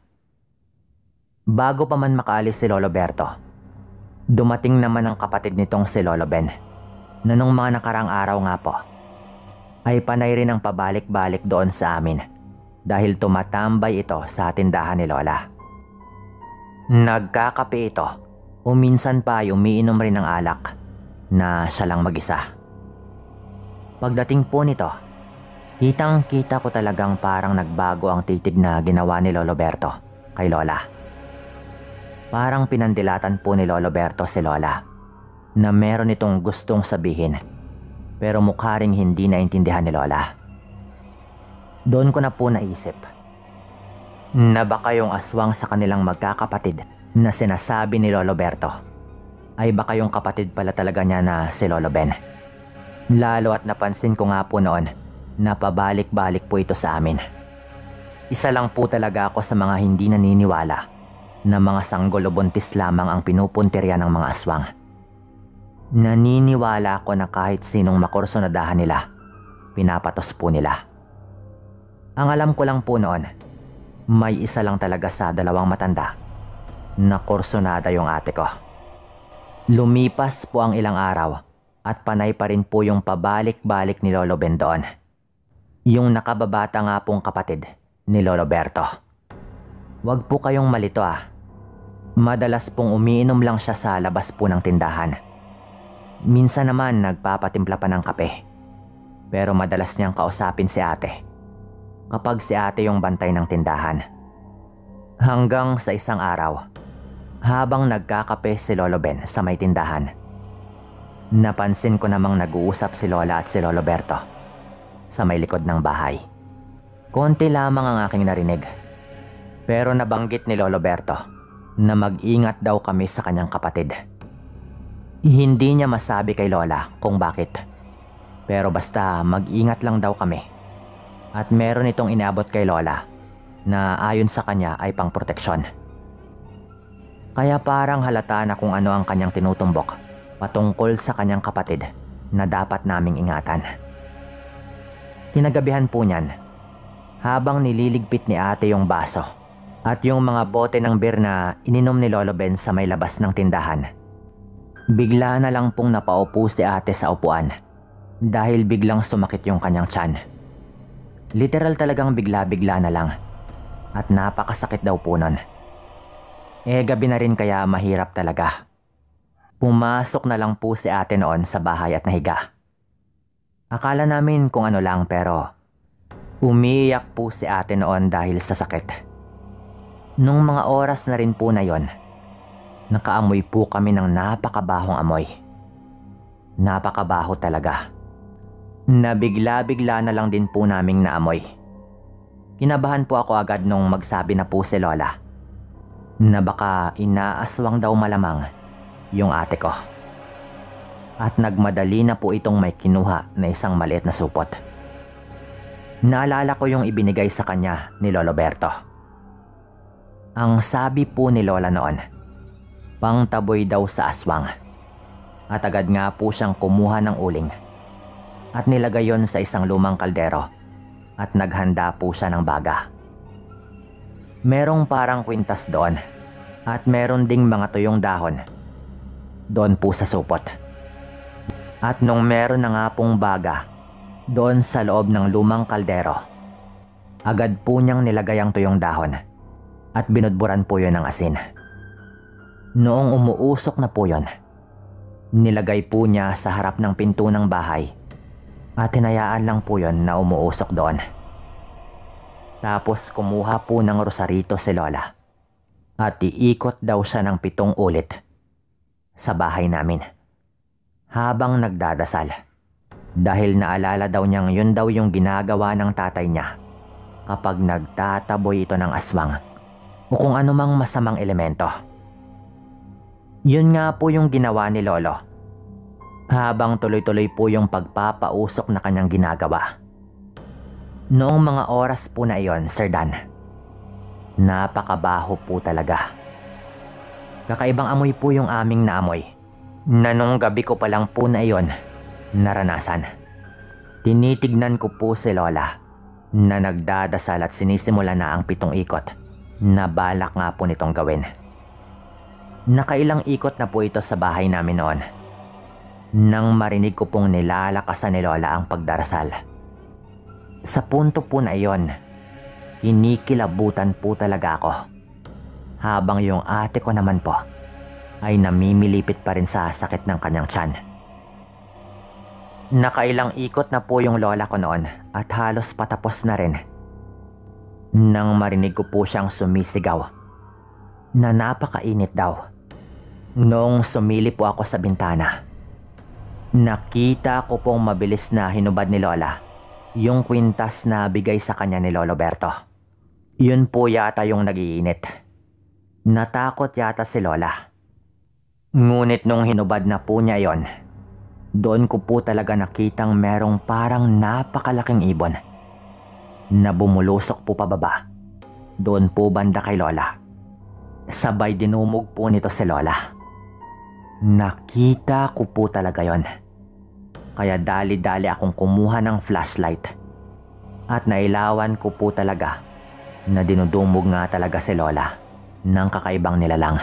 Bago pa man makaalis si Lolo Berto, dumating naman ang kapatid nitong si Lolo Ben na nung mga nakarang araw nga po ay panay rin ang pabalik-balik doon sa amin dahil tumatambay ito sa tindahan ni Lola. Nagkakape ito o minsan pa ay umiinom rin ng alak na siya lang mag-isa. Pagdating po nito, kitang-kita ko talagang parang nagbago ang titig na ginawa ni Lolo Berto kay Lola. Parang pinandilatan po ni Lolo Berto si Lola na meron itong gustong sabihin pero mukha ring hindi naintindihan ni Lola. Doon ko na po naisip na baka yung aswang sa kanilang magkakapatid na sinasabi ni Lolo Berto ay baka yung kapatid pala talaga niya na si Lolo Ben. Lalo at napansin ko nga po noon na pabalik-balik po ito sa amin. Isa lang po talaga ako sa mga hindi naniniwala na mga sanggol o buntis lamang ang pinupuntirya ng mga aswang. Naniniwala ako na kahit sinong makursunadahan nila, pinapatos po nila. Ang alam ko lang po noon, may isa lang talaga sa dalawang matanda na kursunada yung ate ko. Lumipas po ang ilang araw at panay pa rin po yung pabalik-balik ni Lolo Ben doon. Yung nakababata nga pong kapatid ni Lolo Berto. Wag po kayong malito Madalas pong umiinom lang siya sa labas po ng tindahan. Minsan naman nagpapatimpla pa ng kape. Pero madalas niyang kausapin si ate kapag si ate yung bantay ng tindahan. Hanggang sa isang araw, habang nagkakape si Lolo Ben sa may tindahan, napansin ko namang nag-uusap si Lola at si Lolo Berto sa may likod ng bahay. Konti lamang ang aking narinig. Pero nabanggit ni Lolo Berto na mag-ingat daw kami sa kanyang kapatid. Hindi niya masabi kay Lola kung bakit. Pero basta mag-ingat lang daw kami. At meron itong inaabot kay Lola na ayon sa kanya ay pangproteksyon. Kaya parang halata na kung ano ang kanyang tinutumbok patungkol sa kanyang kapatid na dapat naming ingatan. Kinagabihan po niyan, habang nililigpit ni ate yung baso at yung mga bote ng beer na ininom ni Lolo Ben sa may labas ng tindahan, bigla na lang pong napaupo si ate sa upuan dahil biglang sumakit yung kanyang tiyan. Literal talagang bigla-bigla na lang at napakasakit daw po nun. Gabi na rin kaya mahirap talaga. Pumasok na lang po si ate noon sa bahay at nahiga. Akala namin kung ano lang pero umiiyak po si ate noon dahil sa sakit. Nung mga oras na rin po na yon, nakaamoy po kami ng napakabahong amoy. Napakabaho talaga. Nabigla-bigla na lang din po naming naamoy. Kinabahan po ako agad nung magsabi na po si Lola na baka inaaswang daw malamang yung ate ko. At nagmadali na po itong may kinuha na isang maliit na supot. Naalala ko yung ibinigay sa kanya ni Lolo Berto. Ang sabi po ni Lola noon, pangtaboy daw sa aswang. At agad nga po siyang kumuha ng uling at nilagay yon sa isang lumang kaldero at naghanda po siya ng baga. Merong parang kwintas doon at meron ding mga tuyong dahon doon po sa supot. At nung meron na nga pong baga doon sa loob ng lumang kaldero, agad po niyang nilagay ang tuyong dahon at binudburan po yon ng asin. Noong umuusok na po yon, nilagay po niya sa harap ng pinto ng bahay at hinayaan lang po yon na umuusok doon. Tapos kumuha po ng rosarito si Lola at iikot daw siya ng 7 ulit sa bahay namin habang nagdadasal. Dahil naalala daw niyang yun daw yung ginagawa ng tatay niya kapag nagtataboy ito ng aswang o kung anumang masamang elemento. Yun nga po yung ginawa ni Lolo habang tuloy-tuloy po yung pagpapausok na kanyang ginagawa. Noong mga oras po na iyon, Sir Dan, napakabaho po talaga. Kakaibang amoy po yung aming naamoy na nung gabi ko pa lang po na iyon naranasan. Tinitignan ko po si Lola na nagdadasal at sinisimula na ang 7 ikot na balak nga po nitong gawin. Nakailang ikot na po ito sa bahay namin noon nang marinig ko pong nilalakasan ni Lola ang pagdarasal. Sa punto po na iyon, kinikilabutan po talaga ako habang yung ate ko naman po ay namimilipit pa rin sa sakit ng kanyang tiyan. Nakailang ikot na po yung lola ko noon at halos patapos na rin nang marinig ko po siyang sumisigaw na napakainit daw. Noong sumili po ako sa bintana, nakita ko pong mabilis na hinubad ni Lola yung kwintas na bigay sa kanya ni Lolo Berto. Yun po yata yung nag-iinit. Natakot yata si Lola. Ngunit nung hinubad na po niya yon, doon ko po talaga nakitang merong parang napakalaking ibon na bumulusok po pababa. Doon po banda kay Lola. Sabay dinumog po nito si Lola. Nakita ko po talaga yon. Kaya dali-dali akong kumuha ng flashlight at nailawan ko po talaga na dinudumog nga talaga si Lola ng kakaibang nilalang.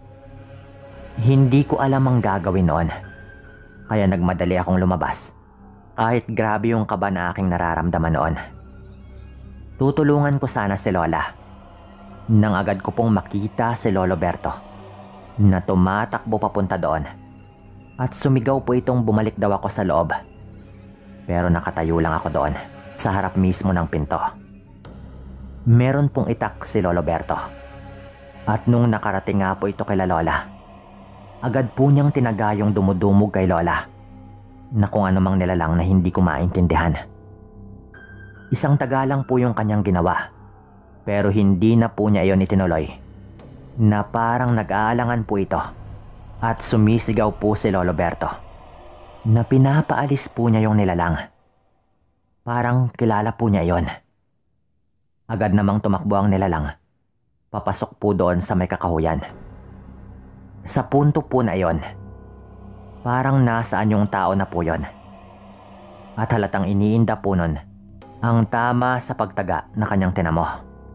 Hindi ko alam ang gagawin noon, kaya nagmadali akong lumabas kahit grabe yung kaba na aking nararamdaman noon. Tutulungan ko sana si Lola nang agad ko pong makita si Lolo Berto na tumatakbo papunta doon at sumigaw po itong bumalik daw ako sa loob. Pero nakatayo lang ako doon sa harap mismo ng pinto. Meron pong itak si Lolo Berto at nung nakarating nga po ito kay Lola, agad po niyang tinaga yung dumudumog kay Lola na kung anumang nilalang na hindi ko maintindihan. Isang taga lang po yung kanyang ginawa, pero hindi na po niya iyon itinuloy na parang nag-aalangan po ito at sumisigaw po si Lolo Berto na pinapaalis po niya yung nilalang. Parang kilala po niya iyon. Agad namang tumakbo ang nilalang papasok po doon sa may kakahuyan. Sa punto po na iyon, parang nasaan yung tao na po yon. At halatang iniinda po nun ang tama sa pagtaga na kanyang tinamo.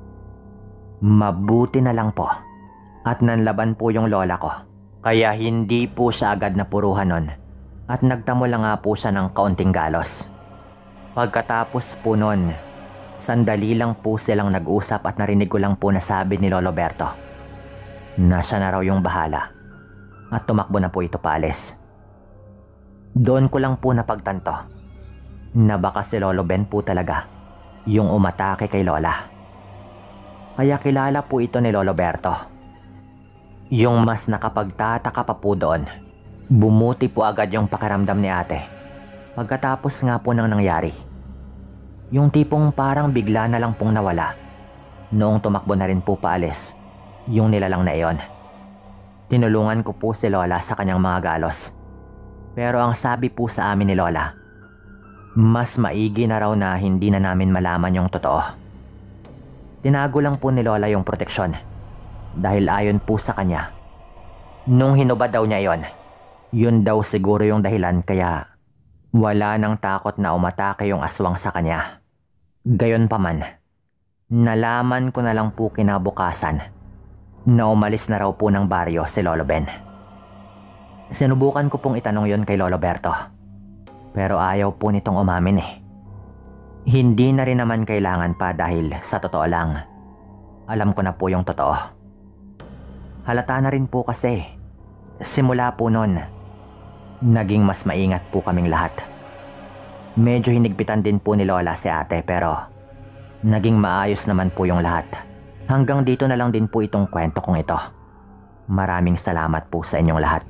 Mabuti na lang po at nanlaban po yung lola ko, kaya hindi po siya agad napuruhan nun at nagtamo lang nga po siya ng kaunting galos. Pagkatapos po nun, sandali lang po silang nag-usap at narinig ko lang po na sabi ni Lolo Berto na siya na raw yung bahala at tumakbo na po ito paalis. Doon ko lang po napagtanto na baka si Lolo Ben po talaga yung umatake kay Lola. Kaya kilala po ito ni Lolo Berto. Yung mas nakapagtataka pa po doon, bumuti po agad yung pakiramdam ni ate pagkatapos nga po nang nangyari. Yung tipong parang bigla na lang pong nawala noong tumakbo na rin po paalis yung nilalang na iyon. Tinulungan ko po si Lola sa kanyang mga galos. Pero ang sabi po sa amin ni Lola, mas maigi na raw na hindi na namin malaman yung totoo. Tinago lang po ni Lola yung proteksyon dahil ayon po sa kanya, nung hinubad daw niya iyon, yun daw siguro yung dahilan kaya wala nang takot na umatake yung aswang sa kanya. Gayon pa man, nalaman ko na lang po kinabukasan na umalis na raw po ng baryo si Lolo Ben. Sinubukan ko pong itanong yon kay Lolo Berto, pero ayaw po nitong umamin eh. Hindi na rin naman kailangan pa dahil sa totoo lang, alam ko na po yung totoo. Halata na rin po kasi, simula po nun, naging mas maingat po kaming lahat. Medyo hinigpitan din po ni Lola si ate pero naging maayos naman po yung lahat. Hanggang dito na lang din po itong kwento kong ito. Maraming salamat po sa inyong lahat.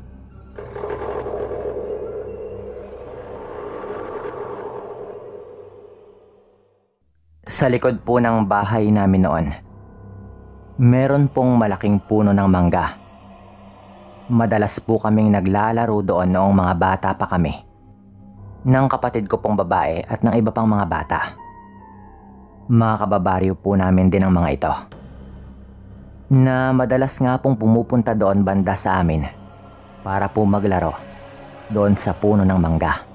Sa likod po ng bahay namin noon, meron pong malaking puno ng mangga. Madalas po kaming naglalaro doon noong mga bata pa kami, ng kapatid ko pong babae at ng iba pang mga bata. Mga kababaryo po namin din ang mga ito, na madalas nga pong pumupunta doon banda sa amin para po maglaro doon sa puno ng mangga.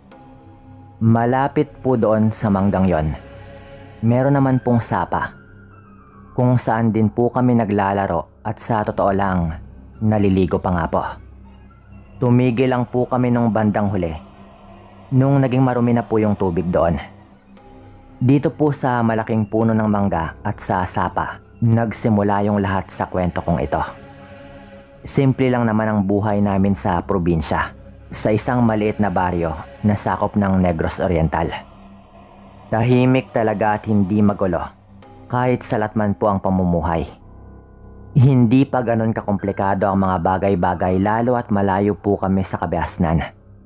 Malapit po doon sa manggang yon, meron naman pong sapa kung saan din po kami naglalaro at sa totoo lang, naliligo pa nga po. Tumigil lang po kami nung bandang huli nung naging marumi na po yung tubig doon. Dito po sa malaking puno ng mangga at sa sapa, nagsimula yung lahat sa kwento kong ito. Simple lang naman ang buhay namin sa probinsya, sa isang maliit na baryo na sakop ng Negros Oriental. Tahimik talaga at hindi magulo, kahit salat man po ang pamumuhay. Hindi pa ganun kakomplikado ang mga bagay-bagay lalo at malayo po kami sa kabiasnan.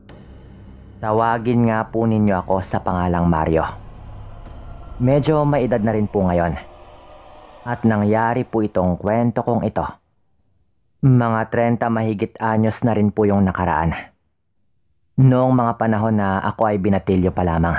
Tawagin nga po ninyo ako sa pangalang Mario. Medyo may edad na rin po ngayon. At nangyari po itong kwento kong ito. Mga 30 mahigit anyos na rin po yung nakaraan. Noong mga panahon na ako ay binatilyo pa lamang.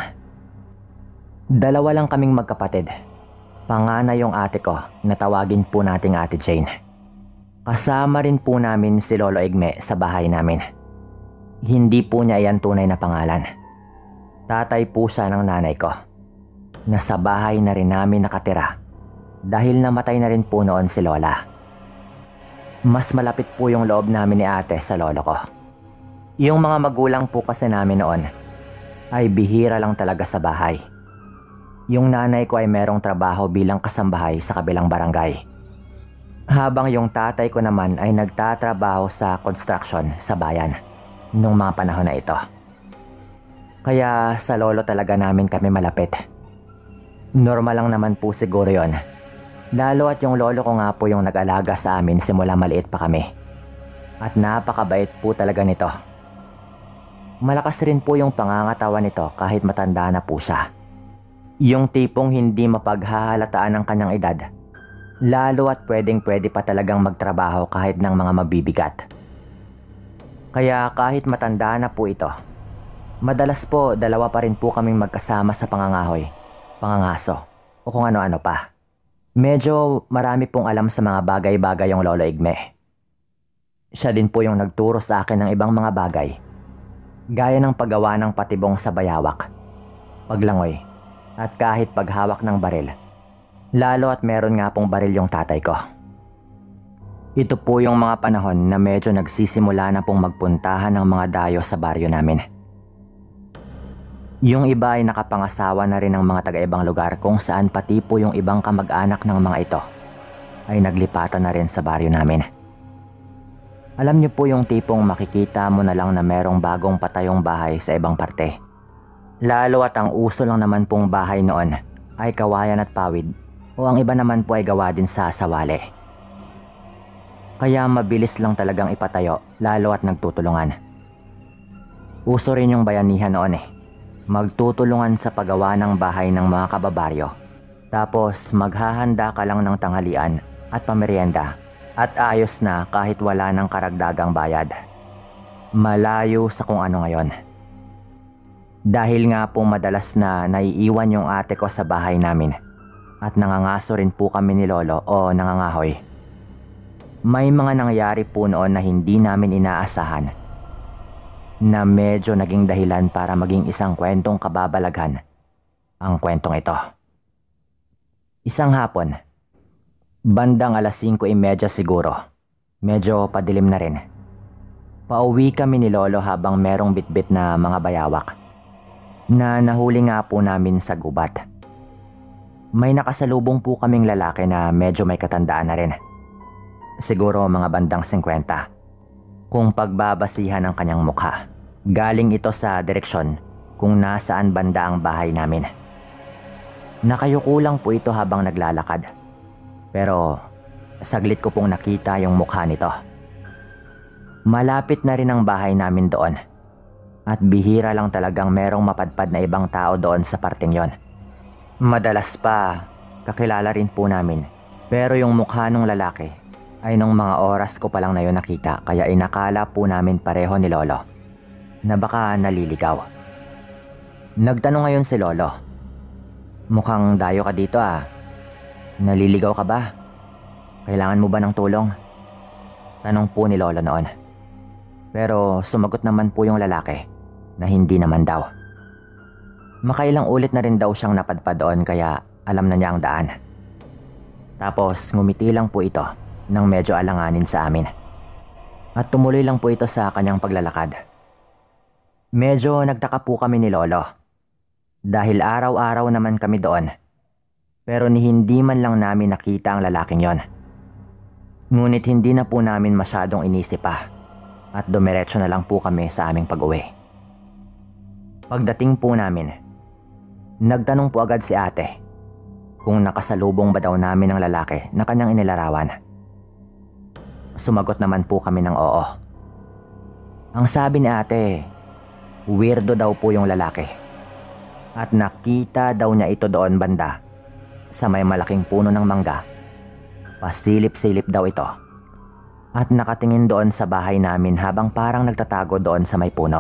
Dalawa lang kaming magkapatid. Panganay yung ate ko na tawagin po nating Ate Jane. Kasama rin po namin si Lolo Igme sa bahay namin. Hindi po niya iyan tunay na pangalan. Tatay po siya ng nanay ko. Nasa bahay na rin namin nakatira dahil namatay na rin po noon si Lola. Mas malapit po yung loob namin ni ate sa lolo ko. Yung mga magulang po kasi namin noon ay bihira lang talaga sa bahay. Yung nanay ko ay merong trabaho bilang kasambahay sa kabilang barangay. Habang yung tatay ko naman ay nagtatrabaho sa construction sa bayan nung mga panahon na ito. Kaya sa lolo talaga namin kami malapit. Normal lang naman po siguro yon. Lalo at yung lolo ko nga po yung nag-alaga sa amin simula maliit pa kami. At napakabait po talaga nito. Malakas rin po yung pangangatawan nito kahit matanda na po siya. Yung tipong hindi mapaghahalataan ang kanyang edad. Lalo at pwedeng-pwede pa talagang magtrabaho kahit ng mga mabibigat. Kaya kahit matanda na po ito, madalas po dalawa pa rin po kaming magkasama sa pangangahoy, pangangaso, o kung ano-ano pa. Medyo marami pong alam sa mga bagay-bagay yung Lolo Igme. Siya din po yung nagturo sa akin ng ibang mga bagay, gaya ng paggawa ng patibong sa bayawak, paglangoy, at kahit paghawak ng baril. Lalo at meron nga pong baril yung tatay ko. Ito po yung mga panahon na medyo nagsisimula na pong magpuntahan ng mga dayo sa baryo namin. Yung iba ay nakapangasawa na rin ng mga taga-ibang lugar kung saan pati po yung ibang kamag-anak ng mga ito ay naglipatan na rin sa baryo namin. Alam niyo po yung tipong makikita mo na lang na merong bagong patayong bahay sa ibang parte. Lalo at ang uso lang naman pong bahay noon ay kawayan at pawid o ang iba naman po ay gawa din sa sawali. Kaya mabilis lang talagang ipatayo lalo at nagtutulungan. Uso rin yung bayanihan noon eh. Magtutulungan sa paggawa ng bahay ng mga kababaryo. Tapos maghahanda ka lang ng tanghalian at pamerienda at ayos na kahit wala ng karagdagang bayad. Malayo sa kung ano ngayon. Dahil nga po madalas na naiiwan yung ate ko sa bahay namin at nangangaso rin po kami ni Lolo o nangangahoy. May mga nangyari po noon na hindi namin inaasahan na medyo naging dahilan para maging isang kwentong kababalaghan ang kwentong ito. Isang hapon, bandang 5:30 siguro, medyo padilim na rin. Pauwi kami ni Lolo habang merong bitbit na mga bayawak na nahuli nga po namin sa gubat. May nakasalubong po kaming lalaki na medyo may katandaan na rin. Siguro mga bandang 50 kung pagbabasihan ng kanyang mukha. Galing ito sa direksyon kung nasaan banda ang bahay namin. Nakayuko lang po ito habang naglalakad. Pero saglit ko pong nakita yung mukha nito. Malapit na rin ang bahay namin doon. At bihira lang talagang merong mapadpad na ibang tao doon sa parteng yon. Madalas pa, kakilala rin po namin. Pero yung mukha ng lalaki ay nung mga oras ko pa lang na yun nakita, kaya inakala po namin pareho ni Lolo na baka naliligaw. Nagtanong ngayon si Lolo, "Mukhang dayo ka dito ah. Naliligaw ka ba? Kailangan mo ba ng tulong?" Tanong po ni Lolo noon. Pero sumagot naman po yung lalaki na hindi naman daw. Makailang ulit na rin daw siyang napadpad doon kaya alam na niya ang daan. Tapos ngumiti lang po ito nang medyo alanganin sa amin. At tumuloy lang po ito sa kanyang paglalakad. Medyo nagtaka po kami ni Lolo. Dahil araw-araw naman kami doon. Pero ni hindi man lang namin nakita ang lalaking yon. Ngunit hindi na po namin masyadong inisip pa. At dumiretso na lang po kami sa aming pag-uwi. Pagdating po namin, nagtanong po agad si ate kung nakasalubong ba daw namin ang lalaki na kanyang inilarawan. Sumagot naman po kami ng oo. Ang sabi ni ate, weirdo daw po yung lalaki. At nakita daw niya ito doon banda sa may malaking puno ng mangga. Pasilip-silip daw ito. At nakatingin doon sa bahay namin habang parang nagtatago doon sa may puno.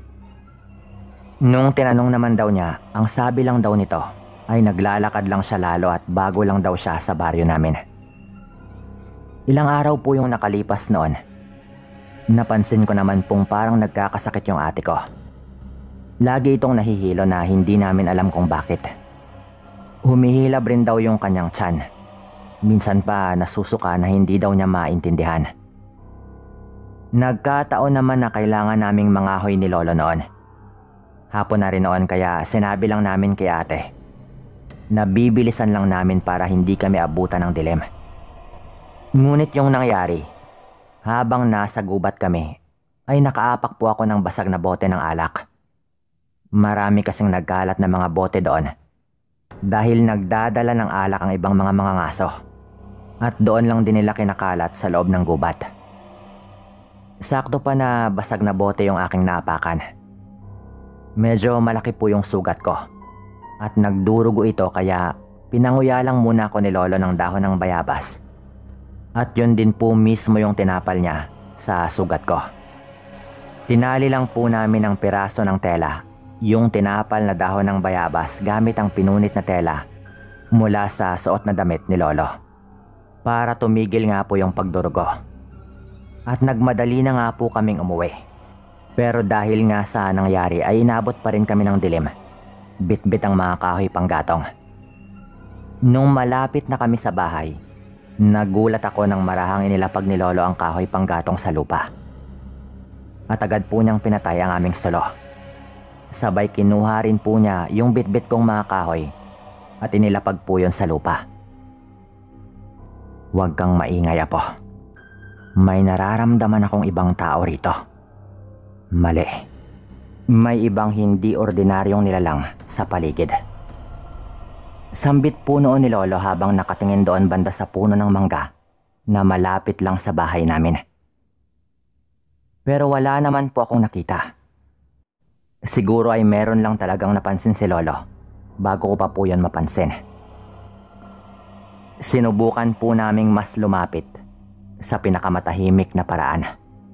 Nung tinanong naman daw niya, ang sabi lang daw nito ay naglalakad lang siya lalo at bago lang daw siya sa baryo namin. Ilang araw po yung nakalipas noon. Napansin ko naman pong parang nagkakasakit yung ate ko. Lagi itong nahihilo na hindi namin alam kung bakit. Humihilab rin daw yung kanyang tiyan. Minsan pa nasusuka na hindi daw niya maintindihan. Nagkataon naman na kailangan naming mangahoy ni Lolo noon. Hapon na rin noon kaya sinabi lang namin kay ate na bibilisan lang namin para hindi kami abutan ng dilim. Ngunit yung nangyari, habang nasa gubat kami, ay nakaapak po ako ng basag na bote ng alak. Marami kasing nagkalat na mga bote doon dahil nagdadala ng alak ang ibang mga mangangaso. At doon lang din nila kinakalat sa loob ng gubat. Sakto pa na basag na bote yung aking naapakan. Medyo malaki po yung sugat ko. At nagdurugo ito kaya pinanguya lang muna ako ni Lolo ng dahon ng bayabas. At yun din po mismo yung tinapal niya sa sugat ko. Tinali lang po namin ng piraso ng tela yung tinapal na dahon ng bayabas gamit ang pinunit na tela mula sa suot na damit ni Lolo. Para tumigil nga po yung pagdurugo. At nagmadali na nga po kaming umuwi. Pero dahil nga sa nangyari ay inabot pa rin kami ng dilim. Bit-bit ang mga kahoy panggatong. Nung malapit na kami sa bahay, nagulat ako nang marahang inilapag ni Lolo ang kahoy panggatong sa lupa. At agad po niyang pinatay ang aming sulo. Sabay kinuha rin po niya yung bit-bit kong mga kahoy at inilapag po yon sa lupa. Huwag kang maingay, apo. May nararamdaman akong ibang tao rito. Mali. May ibang hindi ordinaryong nilalang sa paligid. Sambit po noon ni Lolo habang nakatingin doon banda sa puno ng mangga na malapit lang sa bahay namin. Pero wala naman po akong nakita. Siguro ay meron lang talagang napansin si Lolo bago ko pa po yon mapansin. Sinubukan po naming mas lumapit sa pinakamatahimik na paraan.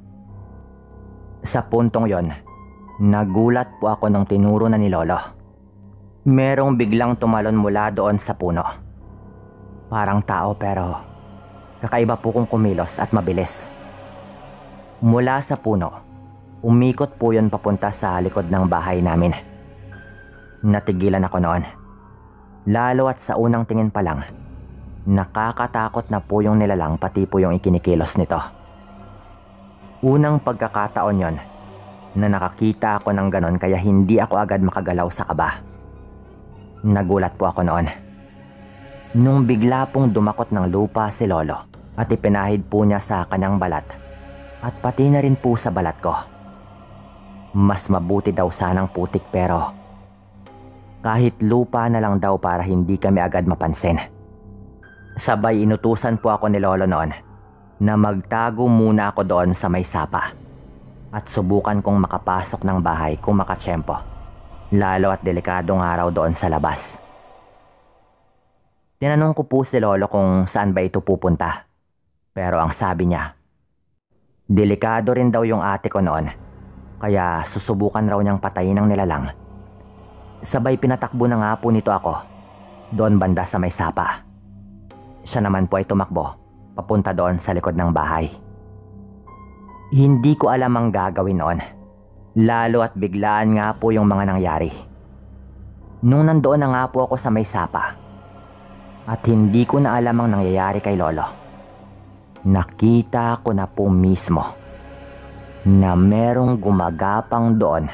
Sa puntong yon, nagulat po ako nung tinuro na ni Lolo. Merong biglang tumalon mula doon sa puno. Parang tao pero kakaiba po kung kumilos at mabilis. Mula sa puno, umikot po yun papunta sa likod ng bahay namin. Natigilan ako noon. Lalo at sa unang tingin pa lang, nakakatakot na po yung nilalang pati po yung ikinikilos nito. Unang pagkakataon yon na nakakita ako ng ganon kaya hindi ako agad makagalaw sa kaba. Nagulat po ako noon. Nung bigla pong dumakot ng lupa si Lolo at ipinahid po niya sa kanyang balat at pati na rin po sa balat ko. Mas mabuti daw sanang putik pero kahit lupa na lang daw para hindi kami agad mapansin. Sabay inutusan po ako ni Lolo noon na magtago muna ako doon sa may sapa at subukan kong makapasok ng bahay kung makatsyempo. Lalo at delikadong araw doon sa labas. Tinanong ko po si Lolo kung saan ba ito pupunta. Pero ang sabi niya, delikado rin daw yung ate ko noon, kaya susubukan raw niyang patayin ng nilalang. Sabay pinatakbo na nga po nito ako, doon banda sa may sapa. Siya naman po ay tumakbo, papunta doon sa likod ng bahay. Hindi ko alam ang gagawin noon. Lalo at biglaan nga po yung mga nangyari. Nung nandoon na nga po ako sa may sapa at hindi ko na alam ang nangyayari kay Lolo, nakita ko na po mismo na merong gumagapang doon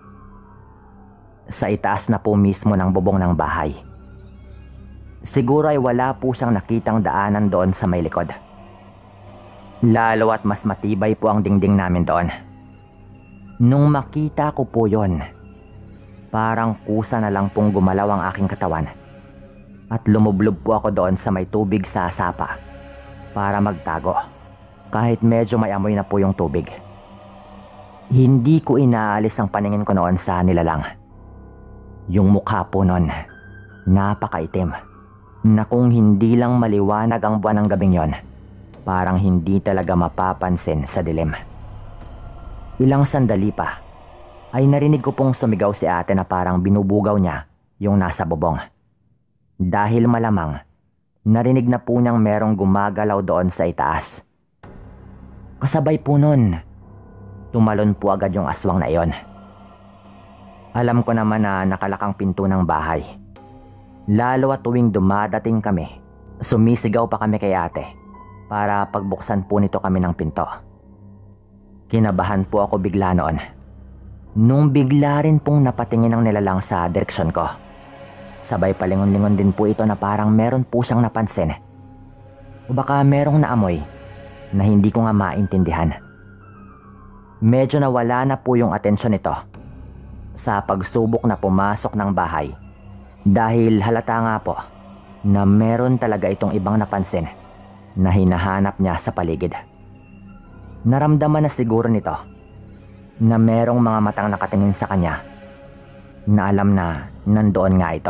sa itaas na po mismo ng bubong ng bahay. Siguro ay wala po siyang nakitang daanan doon sa may likod. Lalo at mas matibay po ang dingding namin doon. Nung makita ko po yon, parang kusa na lang pong gumalaw ang aking katawan at lumublob po ako doon sa may tubig sa sapa para magtago kahit medyo may amoy na po yung tubig. Hindi ko inaalis ang paningin ko noon sa nilalang. Yung mukha po noon, napakaitim na kung hindi lang maliwanag ang buwan ng gabing yon, parang hindi talaga mapapansin sa dilim. Ilang sandali pa ay narinig ko pong sumigaw si ate na parang binubugaw niya yung nasa bubong. Dahil malamang narinig na po niyang merong gumagalaw doon sa itaas. Kasabay po nun, tumalon po agad yung aswang na iyon. Alam ko naman na nakalakang pinto ng bahay. Lalo at tuwing dumadating kami, sumisigaw pa kami kay ate para pagbuksan po nito kami ng pinto. Kinabahan po ako bigla noon. Nung bigla rin pong napatingin ang nilalang sa direksyon ko. Sabay palingon-lingon din po ito na parang meron po siyang napansin. O baka merong naamoy na hindi ko nga maintindihan. Medyo nawala na po yung atensyon nito sa pagsubok na pumasok ng bahay. Dahil halata nga po na meron talaga itong ibang napansin na hinahanap niya sa paligid. Naramdaman na siguro nito na merong mga matang nakatingin sa kanya na alam na nandoon nga ito.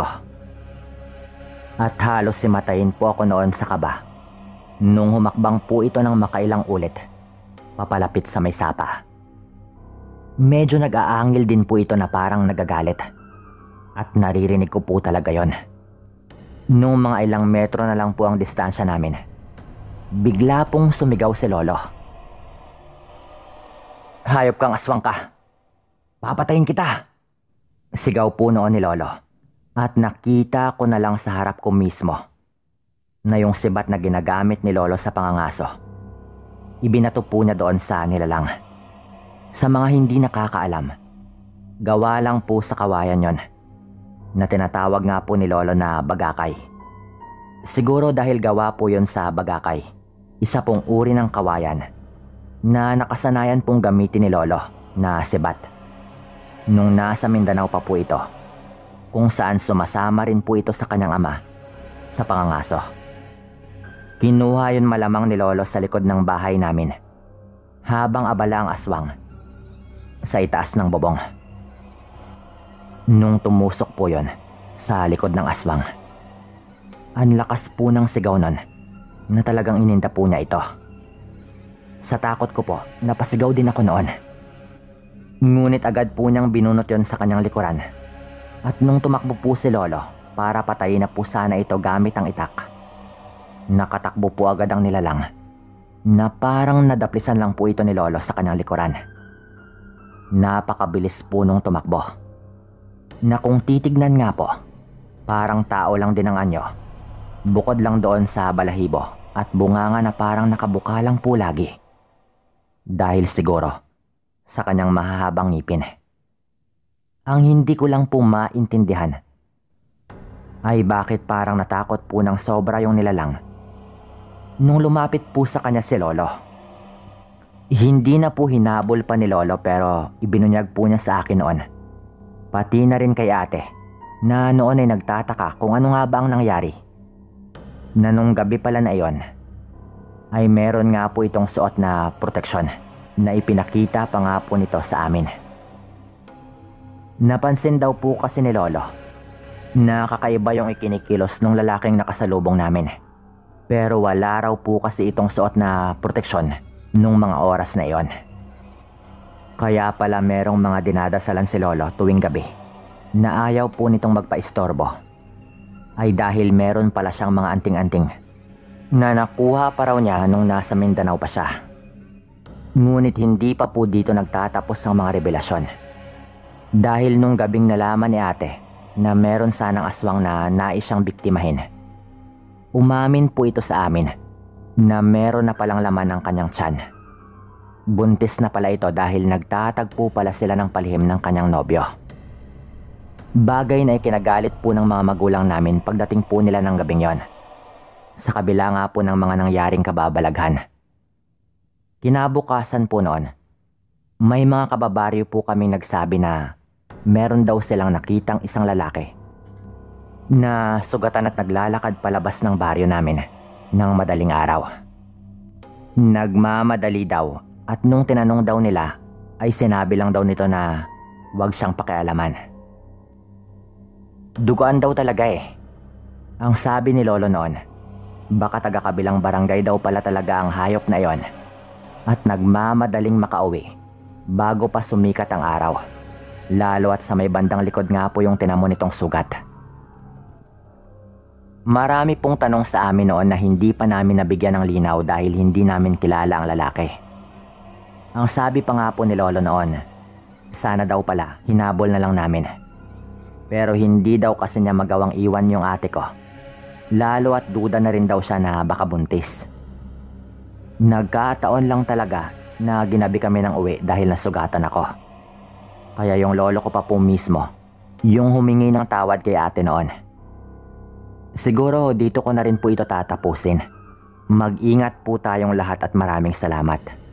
At halos simatayin po ako noon sa kaba nung humakbang po ito ng makailang ulit papalapit sa may sapa. Medyo nag-aangil din po ito na parang nagagalit at naririnig ko po talaga yon. Nung mga ilang metro na lang po ang distansya namin, bigla pong sumigaw si Lolo. "Hayop kang aswang ka! Papatayin kita!" Sigaw po noon ni Lolo. At nakita ko na lang sa harap ko mismo na yung sibat na ginagamit ni Lolo sa pangangaso, ibinato po niya doon sa nilalang. Sa mga hindi nakakaalam, gawa lang po sa kawayan yon na tinatawag nga po ni Lolo na bagakay. Siguro dahil gawa po yon sa bagakay, isa pong uri ng kawayan na nakasanayan pong gamitin ni Lolo na sibat nung nasa Mindanao pa po ito. kung saan sumasama rin po ito sa kanyang ama sa pangangaso. Kinuha yun malamang ni Lolo sa likod ng bahay namin habang abala ang aswang sa itaas ng bubong. Nung tumusok po yun sa likod ng aswang, ang lakas po ng sigaw nun na talagang ininda po niya ito. Sa takot ko po, napasigaw din ako noon. Ngunit agad po niyang binunot yon sa kanyang likuran. At nung tumakbo po si Lolo para patayin na po sana ito gamit ang itak, nakatakbo po agad ang nilalang na parang nadaplisan lang po ito ni Lolo sa kanyang likuran. Napakabilis po nung tumakbo, na kung titignan nga po, parang tao lang din ang anyo, bukod lang doon sa balahibo at bunganga na parang nakabuka lang po lagi. Dahil siguro sa kanyang mahahabang ngipin. Ang hindi ko lang po maintindihan ay bakit parang natakot po ng sobra yung nilalang nung lumapit po sa kanya si Lolo. Hindi na po hinabol pa ni Lolo pero ibinunyag po niya sa akin noon. Pati na rin kay ate na noon ay nagtataka kung ano nga ba ang nangyari. Na nung gabi pala na iyon ay meron nga po itong suot na proteksyon na ipinakita pa nga po nito sa amin. Napansin daw po kasi ni Lolo na kakaiba yung ikinikilos ng lalaking nakasalubong namin. Pero wala raw po kasi itong suot na proteksyon nung mga oras na iyon. Kaya pala merong mga dinadasalan si Lolo tuwing gabi na ayaw po nitong magpaistorbo ay dahil meron pala siyang mga anting-anting na nakuha pa raw niya nung nasa Mindanao pa siya. Ngunit hindi pa po dito nagtatapos ang mga revelasyon. Dahil nung gabing nalaman ni ate na meron sanang aswang na nais siyang biktimahin, umamin po ito sa amin na meron na palang laman ang kanyang tiyan. Buntis na pala ito dahil nagtatagpo pala sila ng palihim ng kanyang nobyo. Bagay na ikinagalit po ng mga magulang namin pagdating po nila ng gabing yon, sa kabila nga po ng mga nangyaring kababalaghan. Kinabukasan po noon, may mga kababaryo po kaming nagsabi na meron daw silang nakitang isang lalaki na sugatan at naglalakad palabas ng baryo namin ng madaling araw. Nagmamadali daw at nung tinanong daw nila ay sinabi lang daw nito na huwag siyang pakialaman. Dugaan daw talaga eh. Ang sabi ni Lolo noon, baka taga kabilang barangay daw pala talaga ang hayop na yon at nagmamadaling makauwi bago pa sumikat ang araw. Lalo at sa may bandang likod nga po yung tinamo nitong sugat. Marami pong tanong sa amin noon na hindi pa namin nabigyan ng linaw dahil hindi namin kilala ang lalaki. Ang sabi pa nga po ni Lolo noon, sana daw pala hinabol na lang namin. Pero hindi daw kasi niya magawang iwan yung ate ko. Lalo at duda na rin daw siya na baka buntis. Nagkataon lang talaga na ginabi kami ng uwi dahil nasugatan ako. Kaya yung lolo ko pa po mismo yung humingi ng tawad kay ate noon. Siguro dito ko na rin po ito tatapusin. Mag-ingat po tayong lahat at maraming salamat.